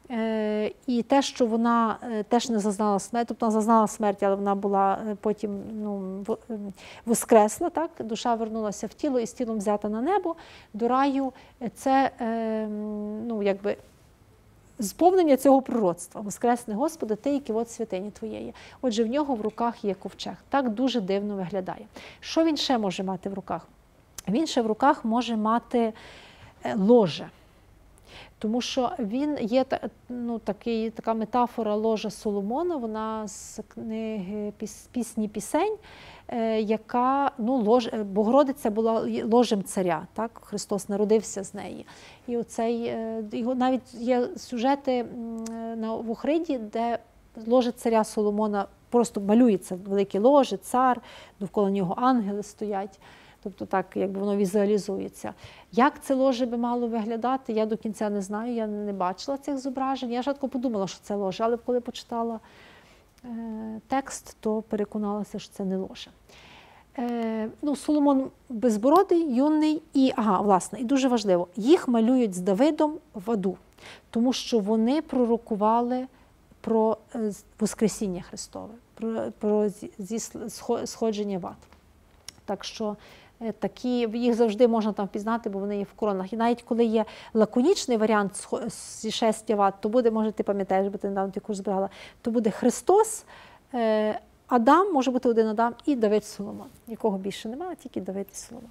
І те, що вона теж не зазнала смерті, тобто вона зазнала смерті, але вона була потім ну, воскресла, так? Душа вернулася в тіло і з тілом взята на небо, до раю. Це ну, якби сповнення цього пророцтва. Воскресне, Господи, Ти і кивот святині Твоєї. Отже, в нього в руках є ковчег. Так дуже дивно виглядає. Що він ще може мати в руках? Він ще в руках може мати ложе. Тому що він є ну, такий, така метафора ложа Соломона, вона з книги «Пісні пісень», яка, ну, лож, Богородиця була ложем царя, так? Христос народився з неї. І оцей, його навіть є сюжети на Вухриді, де ложе царя Соломона просто малюється, великі ложі, цар, довкола нього ангели стоять. Тобто так, якби воно візуалізується. Як це ложе би мало виглядати, я до кінця не знаю, я не бачила цих зображень. Я швидко подумала, що це ложе, але коли почитала е, текст, то переконалася, що це не ложе. Е, ну, Соломон безбородий, юний і, ага, власне, і дуже важливо, їх малюють з Давидом в аду, тому що вони пророкували про е, Воскресіння Христове, про, про зі, сходження в ад. Так що такі, їх завжди можна там впізнати, бо вони є в коронах. І навіть коли є лаконічний варіант зішестя в ад, то буде, може, ти пам'ятаєш, бо ти недавно ти курс збирала, то буде Христос, Адам, може бути один Адам, і Давид Соломон. Нікого більше немає, тільки Давид і Соломон.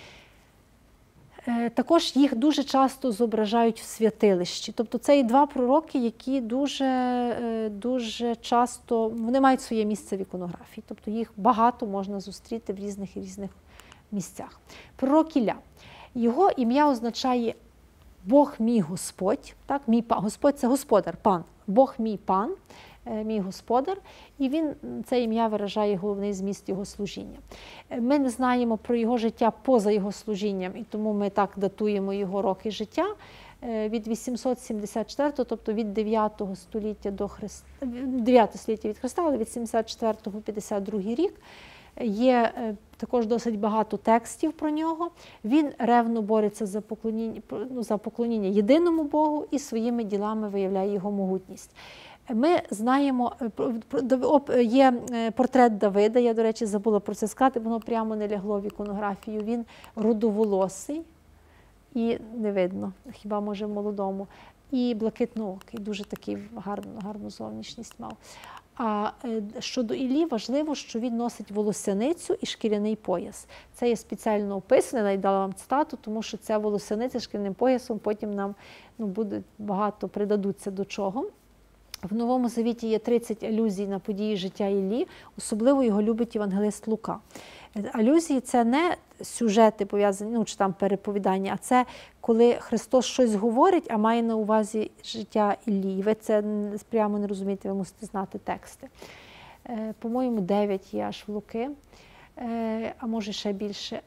Також їх дуже часто зображають в святилищі. Тобто це і два пророки, які дуже, дуже часто, вони мають своє місце в іконографії. Тобто їх багато можна зустріти в різних і різних місцях. Пророк Ілля. Його ім'я означає Бог мій Господь. Так? Мій пан. Господь – це господар, пан. Бог мій пан, мій господар. І він, це ім'я виражає головний зміст його служіння. Ми не знаємо про його життя поза його служінням, і тому ми так датуємо його роки життя. Від вісімсот сімдесят четвертого, тобто від дев'ятого століття до Христа, дев'яте століття від Христа, але від сімдесят четвертого по п'ятдесят другий рік. Є також досить багато текстів про нього. Він ревно бореться за поклоніння, ну, за поклоніння єдиному Богу і своїми ділами виявляє його могутність. Ми знаємо, є портрет Давида, я, до речі, забула про це сказати, воно прямо не лягло в іконографію. Він рудоволосий і не видно, хіба може в молодому, і блакитноокий, дуже такий гарну, гарну зовнішність мав. А щодо Іллі важливо, що він носить волосяницю і шкіряний пояс. Це є спеціально описано, я навіть дала вам цитату, тому що ця волосяниця з шкіряним поясом потім нам ну, буде багато придадуться до чого. В Новому Завіті є тридцять алюзій на події життя Іллі, особливо його любить євангелист Лука. Алюзії – це не сюжети пов'язані, ну, чи там переповідання, а це коли Христос щось говорить, а має на увазі життя Іллі. І ви це прямо не розумієте, ви мусите знати тексти. По-моєму, дев'ять є аж в Луки, а може ще більше.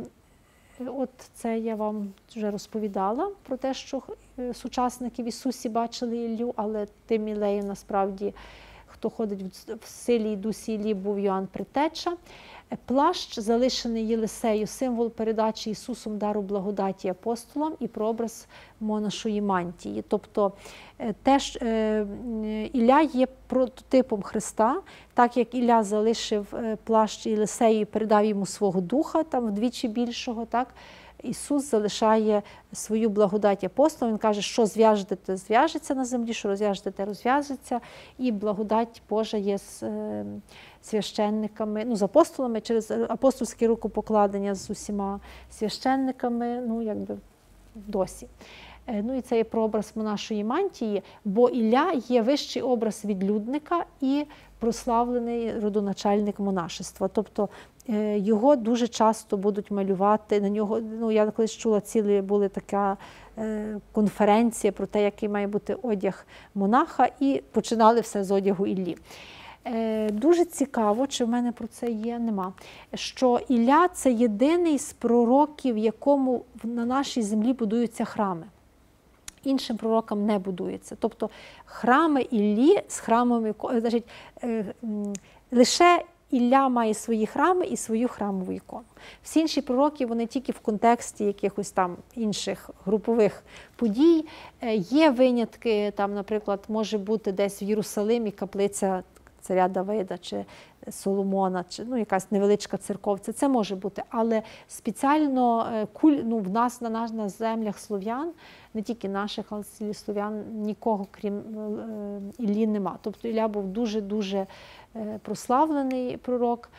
От це я вам вже розповідала про те, що сучасники в Ісусі бачили Іллю, але тим Іллею насправді, хто ходить в силі і дусі Іллі, був Йоанн Предтеча. Плащ, залишений Єлисею, символ передачі Ісусом дару благодаті апостолам і прообраз монашої мантії. Тобто теж Ілля є прототипом Христа, так як Ілля залишив плащ Єлисею і передав йому свого духа, там вдвічі більшого, так, Ісус залишає свою благодать апостолам. Він каже, що зв'яжете, те зв'яжеться на землі, що розв'яжете, те розв'яжеться. І благодать Божа є з е, священниками, ну, з апостолами, через апостольське рукопокладення з усіма священниками, ну, якби досі. Е, ну, і це є прообраз монашої мантії, бо Ілля є вищий образ відлюдника і прославлений родоначальник монашества. Тобто його дуже часто будуть малювати, на нього, ну, я колись чула, цілі були така е, конференція про те, який має бути одяг монаха, і починали все з одягу Іллі. Е, дуже цікаво, чи в мене про це є, нема, що Ілля – це єдиний з пророків, якому на нашій землі будуються храми. Іншим пророкам не будується. Тобто храми Іллі з храмами, значить, е, лише Ілля має свої храми і свою храмову ікону. Всі інші пророки, вони тільки в контексті якихось там інших групових подій. Є винятки, там, наприклад, може бути десь в Єрусалимі каплиця царя Давида чи Соломона, чи ну, якась невеличка церковця. Це може бути, але спеціально куль, ну, в нас на, на землях слов'ян, не тільки наших, але цілі слов'ян, нікого, крім Іллі, нема. Тобто Ілля був дуже-дуже прославлений пророк.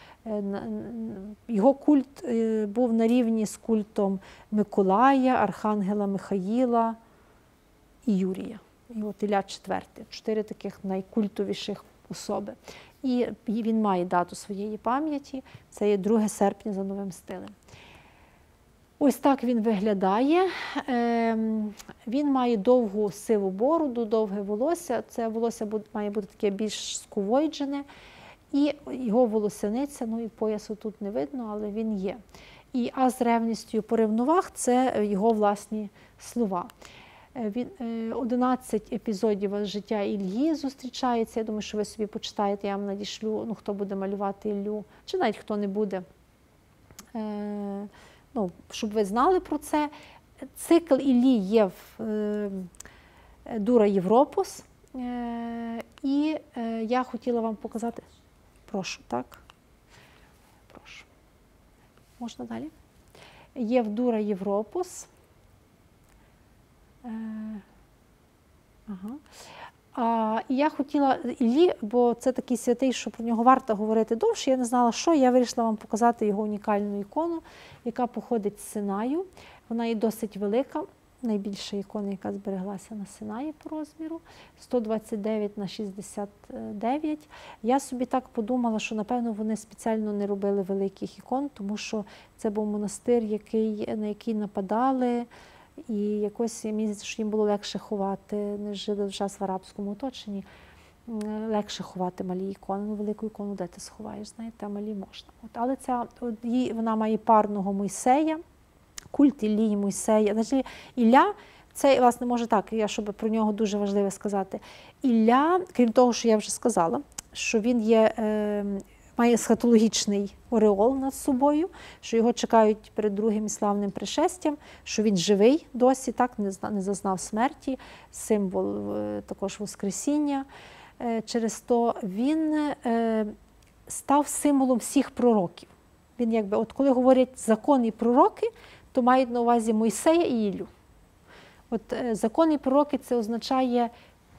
Його культ був на рівні з культом Миколая, Архангела Михаїла і Юрія. І от Ілля четвертий. Чотири таких найкультовіших особи. І він має дату своєї пам'яті. Це є друге серпня за новим стилем. Ось так він виглядає. Він має довгу сиву бороду, довге волосся. Це волосся має бути таке більш скувойджене. І його волосяниця, ну і поясу тут не видно, але він є. І «а з ревністю поревнував» – це його власні слова. одинадцять епізодів життя Іллі зустрічається. Я думаю, що ви собі почитаєте, я вам надішлю, ну, хто буде малювати Іллю, чи навіть хто не буде. Ну, щоб ви знали про це. Цикл Іллі є в Дура Європус. І я хотіла вам показати. Прошу, так? Прошу. Можна далі? Є в Дура Європус. Ага. А, і я хотіла Іллі, бо це такий святий, що про нього варто говорити довше. Я не знала, що. Я вирішила вам показати його унікальну ікону, яка походить з Синаю. Вона є досить велика. Найбільша ікона, яка збереглася на Синаї по розміру, сто двадцять дев'ять на шістдесят дев'ять. Я собі так подумала, що, напевно, вони спеціально не робили великих ікон, тому що це був монастир, який, на який нападали, і якось, мені здається, що їм було легше ховати, не жили в час в арабському оточенні, легше ховати малі ікони. Ну, велику ікону де ти сховаєш, знаєте, а малі можна. От, але ця, от, вона має парного Мойсея, культ Іллі і Мойсея. Значить, Ілля, це, власне, може так, я, щоб про нього дуже важливо сказати. Ілля, крім того, що я вже сказала, що він є, е, має есхатологічний ореол над собою, що його чекають перед другим і славним пришестям, що він живий досі, так, не, не зазнав смерті, символ е, також Воскресіння. Е, через то він е, став символом всіх пророків. Він якби, от коли говорять закон і пророки, то мають на увазі Мойсея і Іллю. От закон і пророки – це означає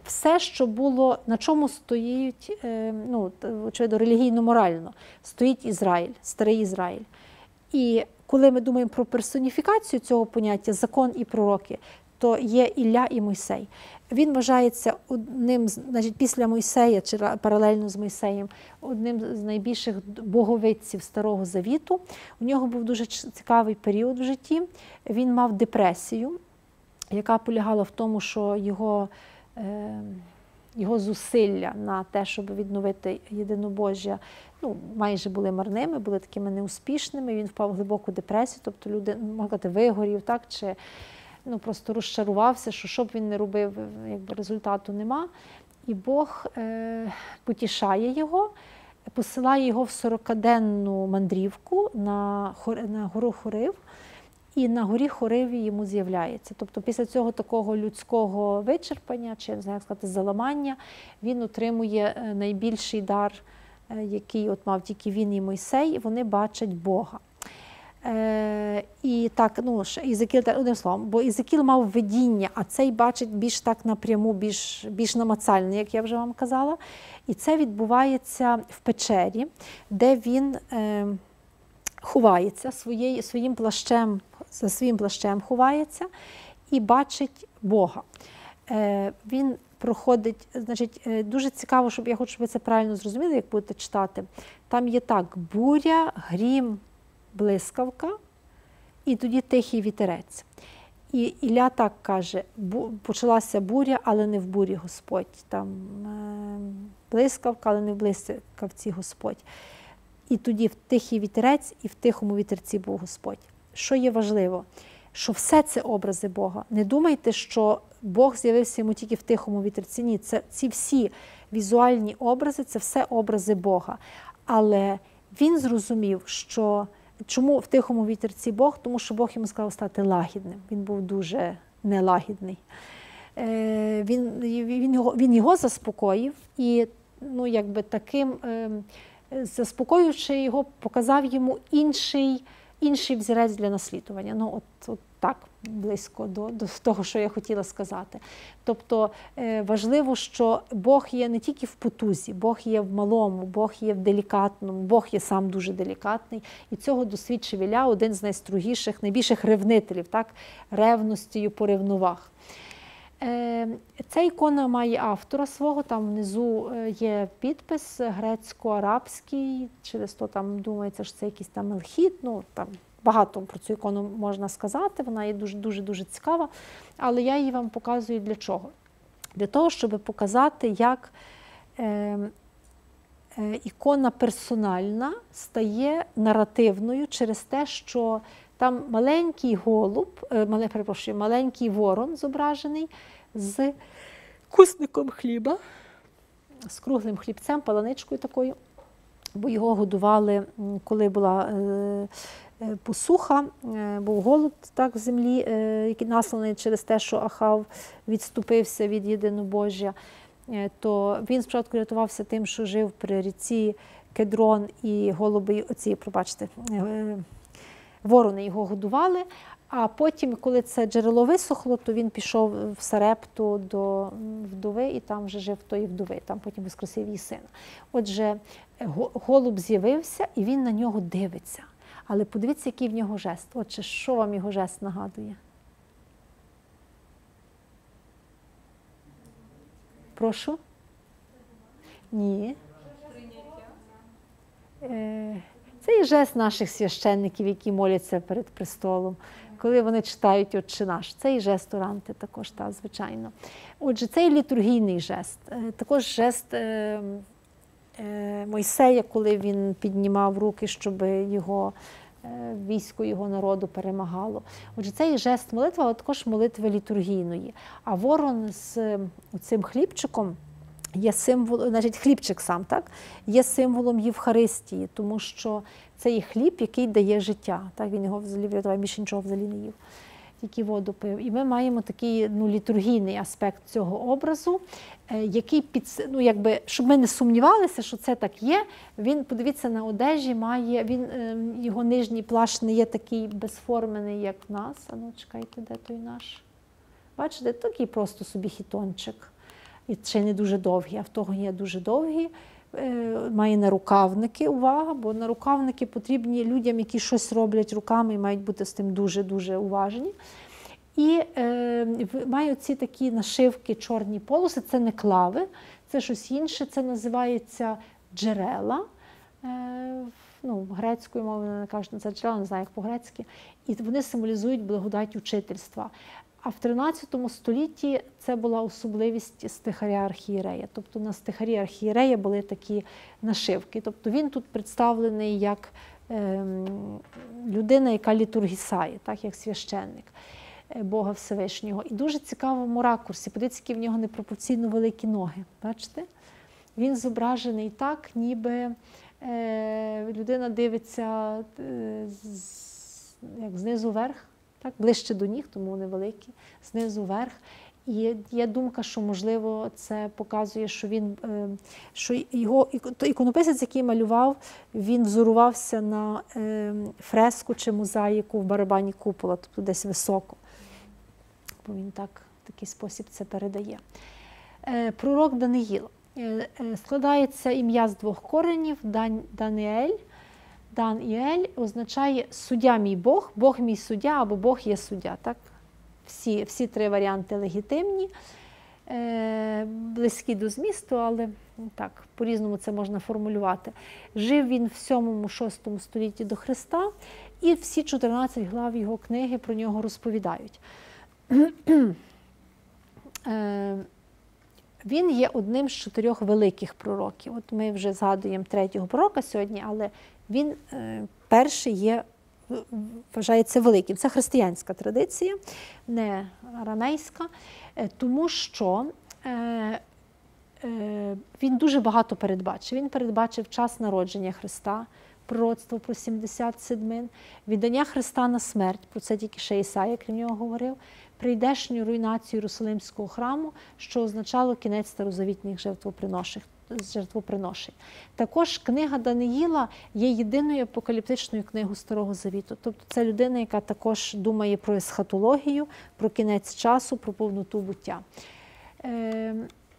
все, що було, на чому стоїть, е, ну, очевидно, релігійно-морально, стоїть Ізраїль, старий Ізраїль. І коли ми думаємо про персоніфікацію цього поняття, закон і пророки, то є Ілля і Мойсей. Він вважається одним, значить, після Мойсея, чи паралельно з Мойсеєм, одним з найбільших боговидців Старого Завіту. У нього був дуже цікавий період в житті. Він мав депресію, яка полягала в тому, що його, е, його зусилля на те, щоб відновити єдинобожжя, ну, майже були марними, були такими неуспішними. Він впав в глибоку депресію, тобто люди, можна сказати, вигорів, так, чи ну, просто розчарувався, що що б він не робив, якби результату нема. І Бог е, потішає його, посилає його в сорокаденну мандрівку на, на гору Хорив, і на горі Хориві йому з'являється. Тобто після цього такого людського вичерпання, чи, не знаю, як сказати, заламання, він отримує найбільший дар, який от мав тільки він і Мойсей, вони бачать Бога. Е, і так, ну, Єзекіл, одним словом, бо Єзекіл мав видіння, а цей бачить більш так напряму, більш, більш намацально, як я вже вам казала. І це відбувається в печері, де він е, ховається, своєю, своїм плащем, за своїм плащем ховається і бачить Бога. Е, він проходить, значить, дуже цікаво, щоб я хочу, щоб ви це правильно зрозуміли, як будете читати. Там є так: буря, грім, блискавка, і тоді тихий вітерець. І Ілля так каже: почалася буря, але не в бурі Господь. Там е, блискавка, але не в блискавці Господь. І тоді в тихий вітерець, і в тихому вітерці був Господь. Що є важливо? Що все це образи Бога. Не думайте, що Бог з'явився йому тільки в тихому вітерці. Ні, це, ці всі візуальні образи, це все образи Бога. Але він зрозумів, що чому в тихому вітерці Бог? Тому що Бог йому сказав стати лагідним. Він був дуже нелагідний. Е, він, він, його, він його заспокоїв і, ну, якби таким, е, заспокоюючи його, показав йому інший, інший взірець для наслідування. Ну, от, от так, близько до, до того, що я хотіла сказати. Тобто е, важливо, що Бог є не тільки в потузі, Бог є в малому, Бог є в делікатному, Бог є сам дуже делікатний. І цього досвідчив Ілля, один з найстрогіших, найбільших ревнителів, так, ревностію по ревнувах. Е, ця ікона має автора свого, там внизу є підпис грецько-арабський, через то там думається, що це якийсь там Мелхіт, ну там багато про цю ікону можна сказати, вона є дуже-дуже цікава, але я її вам показую для чого? Для того, щоб показати, як е, е, ікона персональна стає наративною через те, що там маленький голуб, е, мале, перепрошую, маленький ворон зображений з кусником хліба, з круглим хлібцем, паланичкою такою, бо його годували, коли була е, посуха, був голод так в землі, який насланий через те, що Ахав відступився від єдинобожжя, то він спочатку рятувався тим, що жив при ріці Кедрон, і голуби, оці, пробачте, ворони його годували, а потім, коли це джерело висохло, то він пішов в Сарепту до вдови, і там вже жив тої вдови, там потім воскресив її сина. Отже, голуб з'явився, і він на нього дивиться. Але подивіться, який в нього жест. Отже, що вам його жест нагадує? Прошу? Ні. Це є жест наших священників, які моляться перед престолом, коли вони читають «Отче наш». Це і жест Оранти також, та, звичайно. Отже, це і літургійний жест. Також жест Мойсея, коли він піднімав руки, щоб його військо його народу перемагало. Отже, це і жест молитви, але також молитви літургійної. А ворон з цим хлібчиком є символом, значить, хлібчик сам, так, є символом Євхаристії, тому що це є хліб, який дає життя. Так, він його взагалі врятував, більше нічого взагалі не їв, тільки воду пив. І ми маємо такий, ну, літургійний аспект цього образу, який під, ну, якби, щоб ми не сумнівалися, що це так є. Він, подивіться, на одежі має, він, його нижній плащ не є такий безформений, як в нас. А ну, чекайте, де той наш? Бачите, такий просто собі хітончик. і ще не дуже довгі, а в того є дуже довгі. Має нарукавники, увага, бо нарукавники потрібні людям, які щось роблять руками і мають бути з тим дуже-дуже уважні. І е, має ці такі нашивки, чорні полоси, це не клави, це щось інше, це називається джерела. Е, ну, грецькою мовою не кажуть, це джерела, не знаю, як по-грецьки. І вони символізують благодать учительства. А в тринадцятому столітті це була особливість стихаря архієрея. Тобто на стихарі архієрея були такі нашивки. Тобто він тут представлений як е, людина, яка літургісає, так, як священник Бога Всевишнього. І дуже цікавому ракурсі. Подивіться, які в нього непропорційно великі ноги. Бачите? Він зображений так, ніби е, людина дивиться е, з, як знизу вверх. Так, ближче до ніг, тому вони великі, знизу вверх. І є думка, що, можливо, це показує, що він, що його іконописець, який малював, він взорувався на фреску чи мозаїку в барабані купола, тобто десь високо. Бо він так, в такий спосіб це передає. Пророк Даниїл. Складається ім'я з двох коренів – Дан, Даниель. Дан і Ель означає «суддя мій Бог», «Бог мій суддя» або «Бог є суддя». Так? Всі, всі три варіанти легітимні, е, близькі до змісту, але так, по-різному це можна формулювати. Жив він в сьомому-шостому столітті до Христа, і всі чотирнадцять глав його книги про нього розповідають. е, Він є одним з чотирьох великих пророків. От ми вже згадуємо третього пророка сьогодні, але він е, перший є, вважається великим. Це християнська традиція, не арамейська, е, тому що е, е, він дуже багато передбачив. Він передбачив час народження Христа, пророцтво про сімдесят седмин, віддання Христа на смерть, про це тільки ще Ісая, крім нього, говорив, прийдешню руйнацію Єрусалимського храму, що означало кінець старозавітніх жертвоприношень. Також книга Даниїла є єдиною апокаліптичною книгою Старого Завіту. Тобто це людина, яка також думає про есхатологію, про кінець часу, про повноту буття. Е,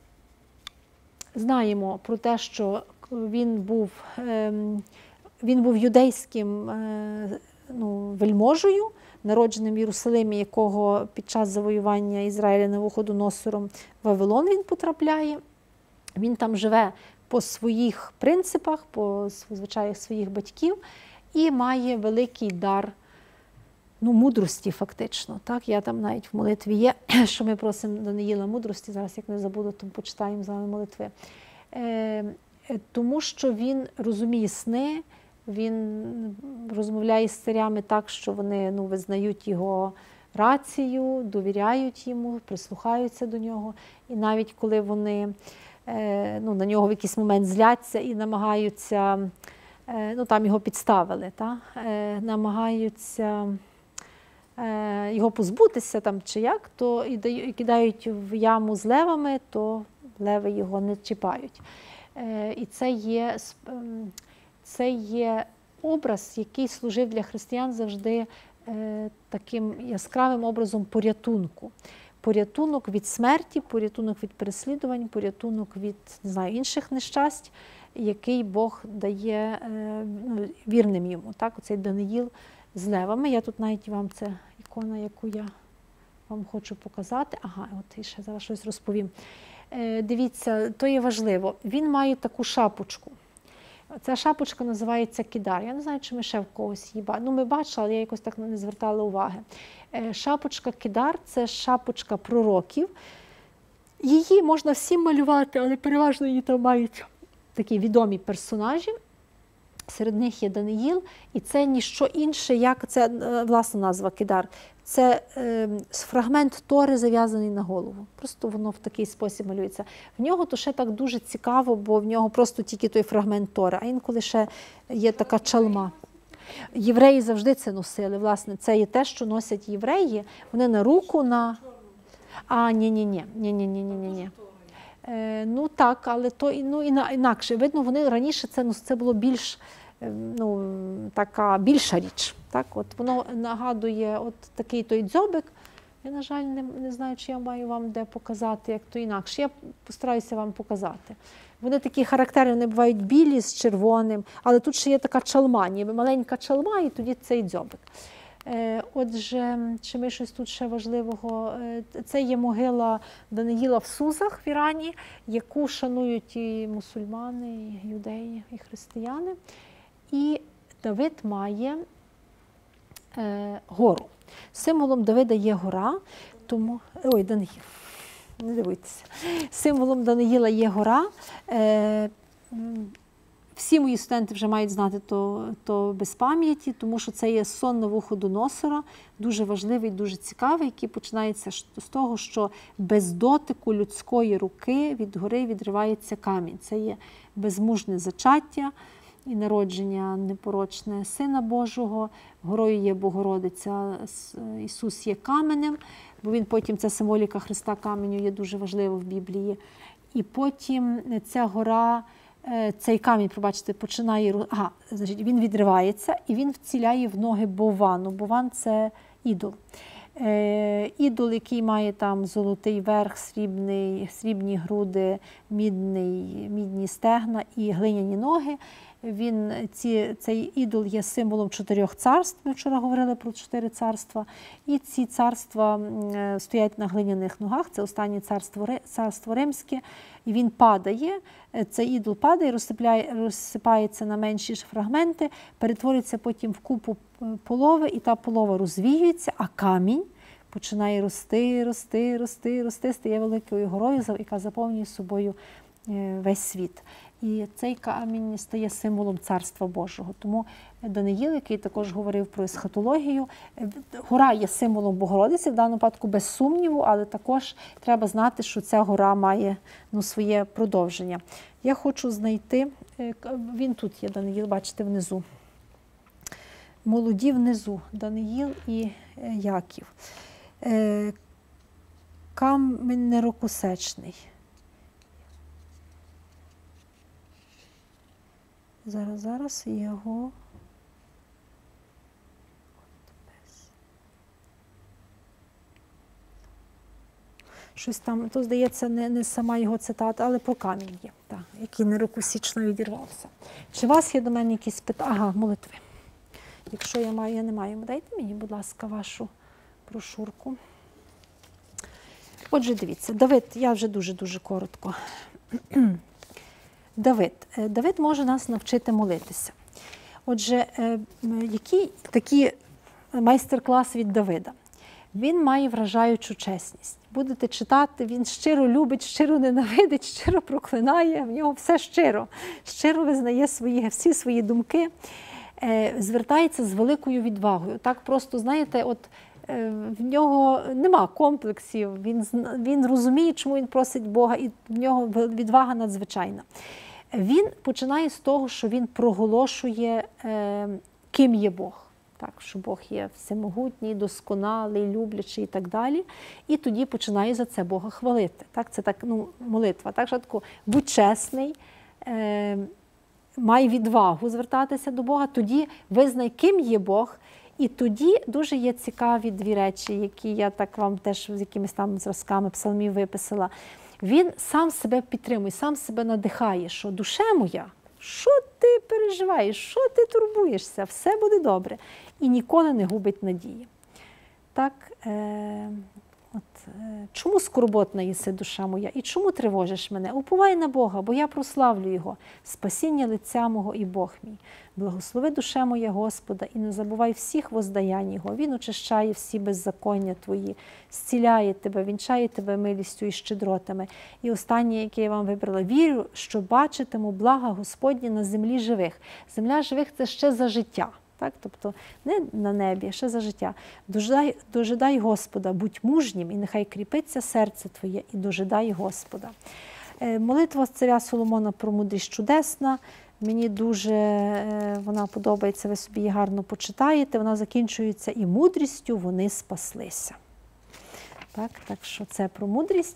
знаємо про те, що він був, е, він був юдейським е, ну, вельможею, народженим в Єрусалимі, якого під час завоювання Ізраїля Навуходоносором в Вавилон він потрапляє. Він там живе по своїх принципах, по звичаях своїх батьків і має великий дар, ну, мудрості фактично. Так? Я там навіть в молитві є, що ми просимо Даниїла мудрості, зараз як не забуду, то почитаємо з вами молитви. Е, тому що він розуміє сни, він розмовляє з царями так, що вони, ну, визнають його рацію, довіряють йому, прислухаються до нього. І навіть коли вони е, ну, на нього в якийсь момент зляться і намагаються, е, ну там його підставили, та? Е, намагаються е, його позбутися там, чи як, то і, даю, і кидають в яму з левами, то леви його не чіпають. Е, і це є... Це є образ, який служив для християн завжди е, таким яскравим образом порятунку. Порятунок від смерті, порятунок від переслідувань, порятунок від, не знаю, інших нещасть, який Бог дає е, ну, вірним йому. Так? Оцей Даниїл з левами. Я тут навіть вам, це ікона, яку я вам хочу показати. Ага, от і ще зараз щось розповім. Е, дивіться, то є важливо. Він має таку шапочку. Ця шапочка називається кідар. Я не знаю, чи ми ще в когось її бачили. Ну, ми бачили, але я якось так не звертала уваги. Шапочка кідар – це шапочка пророків. Її можна всім малювати, але переважно її там мають такі відомі персонажі. Серед них є Даниїл, і це ніщо інше, як це власна назва кідар. Це е, фрагмент Тори, зав'язаний на голову. Просто воно в такий спосіб малюється. В нього то ще так дуже цікаво, бо в нього просто тільки той фрагмент Тори, а інколи ще є така чалма. Євреї завжди це носили. Власне, це є те, що носять євреї. Вони на руку, на... А, ні-ні-ні. Ні-ні-ні-ні-ні. Е, ну так, але то ну, інакше. Видно, вони раніше це, ну, це було більш, ну, така більша річ. Так? От воно нагадує от такий той дзьобик, Я, на жаль, не, не знаю, чи я маю вам де показати, як то інакше. Я постараюся вам показати. Вони такі характерні, вони бувають білі з червоним, але тут ще є така чалма, ніби маленька чалма, і тоді цей дзьобик. Е, отже, чи ми щось тут ще важливого? Е, це є могила Даниїла в Сузах в Ірані, яку шанують і мусульмани, і юдеї, і християни. І Давид має е, гору. Символом Давида є гора, тому... Ой, Даниїл, не дивуйтеся. Символом Даниїла є гора. Е, всі мої студенти вже мають знати то, то без пам'яті, тому що це є сон Навуходоносора, дуже важливий, дуже цікавий, який починається з того, що без дотику людської руки від гори відривається камінь. Це є безмужне зачаття і народження непорочне Сина Божого. Горою є Богородиця, Ісус є каменем, бо він потім, ця символіка Христа каменю є дуже важлива в Біблії. І потім ця гора, цей камінь, пробачте, починає, ага, значить, він відривається і він вціляє в ноги Бовану. Бован – це ідол. Е, ідол, який має там золотий верх, срібний, срібні груди, мідний, мідні стегна і глиняні ноги. Він, ці, цей ідол є символом чотирьох царств, ми вчора говорили про чотири царства, і ці царства стоять на глиняних ногах, це останнє царство, царство римське, і він падає, цей ідол падає, розсипляє, розсипається на менші фрагменти, перетворюється потім в купу полови, і та полова розвіюється, а камінь починає рости, рости, рости, рости, стає великою горою, яка заповнює собою весь світ. І цей камінь стає символом Царства Божого. Тому Даниїл, який також говорив про есхатологію, гора є символом Богородиці, в даному випадку без сумніву, але також треба знати, що ця гора має ну, своє продовження. Я хочу знайти, він тут є, Даниїл, бачите, внизу. Молоді внизу, Даниїл і Яків. Камінь нерукосечний. Зараз, зараз його. Щось там, то, здається, не, не сама його цитата, але про камінь є, так, який нерукосічно відірвався. Чи у вас є до мене якісь питання? Ага, молитви. Якщо я маю, я не маю, дайте мені, будь ласка, вашу брошурку. Отже, дивіться, Давид, я вже дуже-дуже коротко. Давид. Давид може нас навчити молитися. Отже, який такий майстер-клас від Давида? Він має вражаючу чесність. Будете читати, він щиро любить, щиро ненавидить, щиро проклинає, в нього все щиро. Щиро визнає свої, всі свої думки, звертається з великою відвагою. Так просто, знаєте, от в нього нема комплексів, він, він розуміє, чому він просить Бога, і в нього відвага надзвичайна. Він починає з того, що він проголошує, е, ким є Бог. Так, що Бог є всемогутній, досконалий, люблячий і так далі. І тоді починає за це Бога хвалити. Так, це так, ну, молитва. Так, що таку, будь чесний, е, май відвагу звертатися до Бога, тоді визнай, ким є Бог. І тоді дуже є цікаві дві речі, які я так вам теж з якимись там зразками псалмів виписала. Він сам себе підтримує, сам себе надихає, що душе моя, що ти переживаєш, що ти турбуєшся, все буде добре. І ніколи не губить надії. Так, е, от, е, чому скорботна єси, душа моя, і чому тривожиш мене? Уповай на Бога, бо я прославлю Його, спасіння лиця мого і Бог мій. Благослови, душе моя, Господа, і не забувай всіх воздаянь Його. Він очищає всі беззаконня твої, зціляє тебе, вінчає тебе милістю і щедротами. І останнє, яке я вам вибрала, вірю, що бачитиму блага Господні на землі живих. Земля живих – це ще за життя. Так? Тобто не на небі, а ще за життя. Дожидай, дожидай Господа, будь мужнім, і нехай кріпиться серце твоє, і дожидай Господа. Е, молитва царя Соломона про мудрість чудесна. Мені дуже вона подобається, ви собі її гарно почитаєте. Вона закінчується і мудрістю вони спаслися. Так, так що це про мудрість.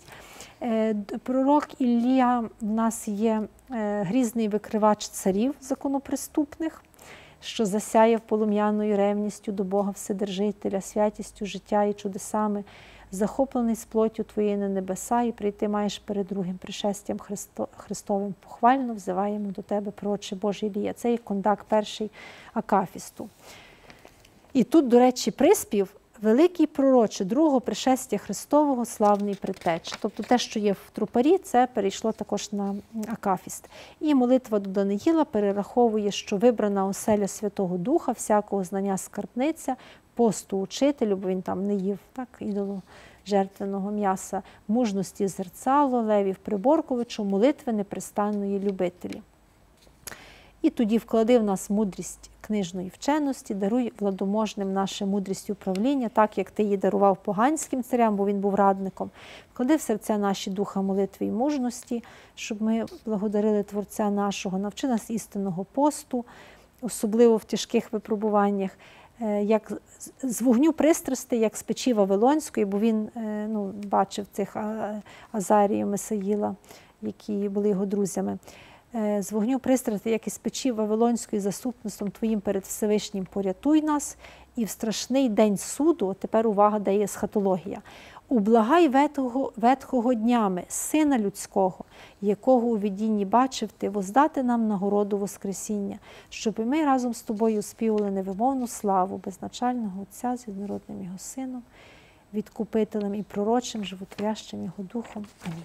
Пророк Іллія в нас є грізний викривач царів законоприступних, що засяяв полум'яною ревністю до Бога Вседержителя, святістю життя і чудесами. захоплений з плоттю твоєю на небеса, і прийти маєш перед другим пришестям Христо, Христовим похвально, взиваємо до тебе, пророче Божий Ілія. Це є кондак перший Акафісту. І тут, до речі, приспів «Великий пророче, другого пришестя Христового, славний предтеча». Тобто те, що є в трупарі, це перейшло також на Акафіст. І молитва до Даниїла перераховує, що вибрана оселя Святого Духа, всякого знання скарбниця, посту учителю, бо він там не їв так, ідолу жертвеного м'яса, мужності зерцало, левів приборковичу, молитви непрестанної любителі. І тоді вклади в нас мудрість книжної вченості, даруй владоможним наше мудрість управління, так, як ти її дарував поганським царям, бо він був радником. Вклади в серця наші духа молитви і мужності, щоб ми благодарили Творця нашого. Навчи нас істинного посту, особливо в тяжких випробуваннях, як з вогню пристрасти, як з печі Вавилонської, бо він ну, бачив цих Азарію, Месаїла, які були його друзями. З вогню пристрасти, як із печі Вавилонської, заступництвом Твоїм перед Всевишнім порятуй нас, і в страшний день суду, тепер увага, де є есхатологія, ублагай ветхого, ветхого днями, Сина Людського, якого у видінні бачив ти, воздати нам нагороду Воскресіння, щоб і ми разом з Тобою співали невимовну славу безначального Отця з єдинородним Його Сином, відкупителем і пророчим, животворящим Його Духом. Амінь.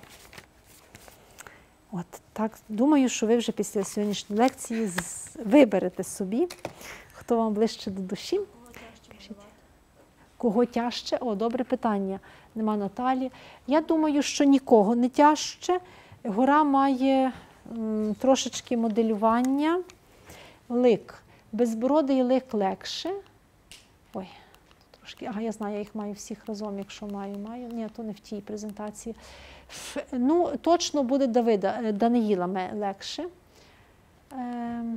От, так, думаю, що ви вже після сьогоднішньої лекції виберете собі, хто вам ближче до душі. Кого тяжче? О, добре питання. Нема Наталі. Я думаю, що нікого не тяжче. Гора має м, трошечки моделювання. Лик. Безбородий лик легше. Ой, трошки. Ага, я знаю, я їх маю всіх разом, якщо маю, маю. Ні, то не в тій презентації. Ну, точно буде Давида, Даниїла легше. Ем...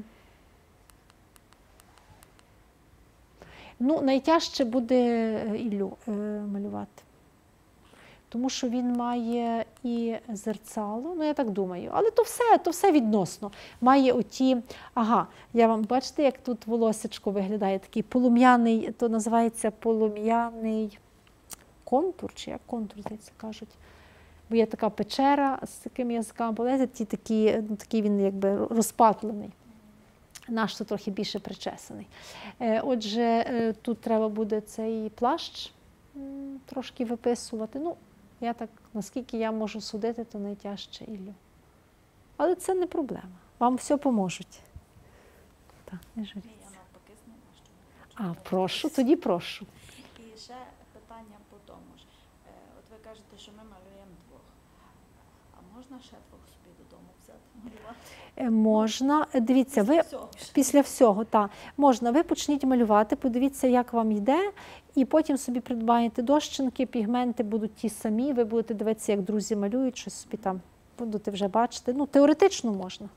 Ну, найтяжче буде Іллю е, малювати. Тому що він має і зерцало, ну я так думаю, але то все, то все відносно. Має оті, ага, я вам, бачите, як тут волосечко виглядає, такий полум'яний, то називається полум'яний контур, чи як контур, здається, кажуть. Бо є така печера з такими язиками полезять, ті такі, ну, такий він якби розпатлений. Наш то трохи більше причесаний. Отже, тут треба буде цей плащ трошки виписувати. Ну, я так, наскільки я можу судити, то найтяжче Іллю. Але це не проблема. Вам все поможуть. Так, не журіться. Я навпаки знала, що А, прошу, тоді прошу. І ще питання по тому ж. От ви кажете, що ми малюємо двох. А можна ще двох собі додому взяти, малювати? Можна. Дивіться, ви після всього, так, можна. Ви почніть малювати, подивіться, як вам йде, і потім собі придбаєте дощинки, пігменти будуть ті самі, ви будете дивитися, як друзі малюють, щось собі там будете вже бачити. Ну, теоретично можна.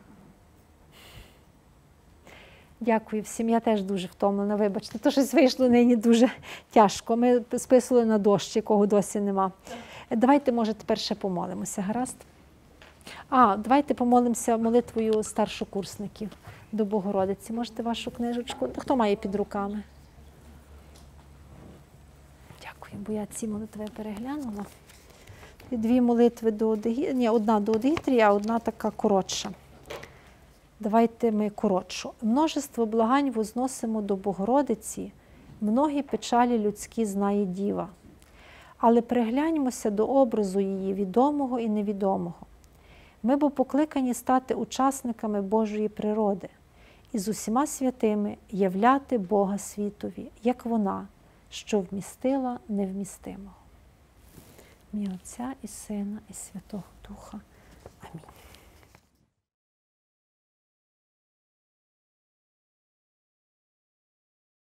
Дякую всім, я теж дуже втомлена, вибачте. То щось вийшло нині дуже тяжко. Ми списували на дощ, якого досі нема. Давайте, може, тепер ще помолимося, гаразд? А, давайте помолимося молитвою старшокурсників до Богородиці. Можете вашу книжечку? Хто має під руками? Дякую, бо я ці молитви переглянула. Дві молитви до Одегітрії, ні, одна до Одегітрії, а одна така коротша. Давайте ми коротшу. Множество благань возносимо до Богородиці, многі печалі людські знає Діва. Але пригляньмося до образу її відомого і невідомого. Ми бо покликані стати учасниками Божої природи і з усіма святими являти Бога світові, як вона, що вмістила невмістимого. В ім'я Отця і Сина, і Святого Духа.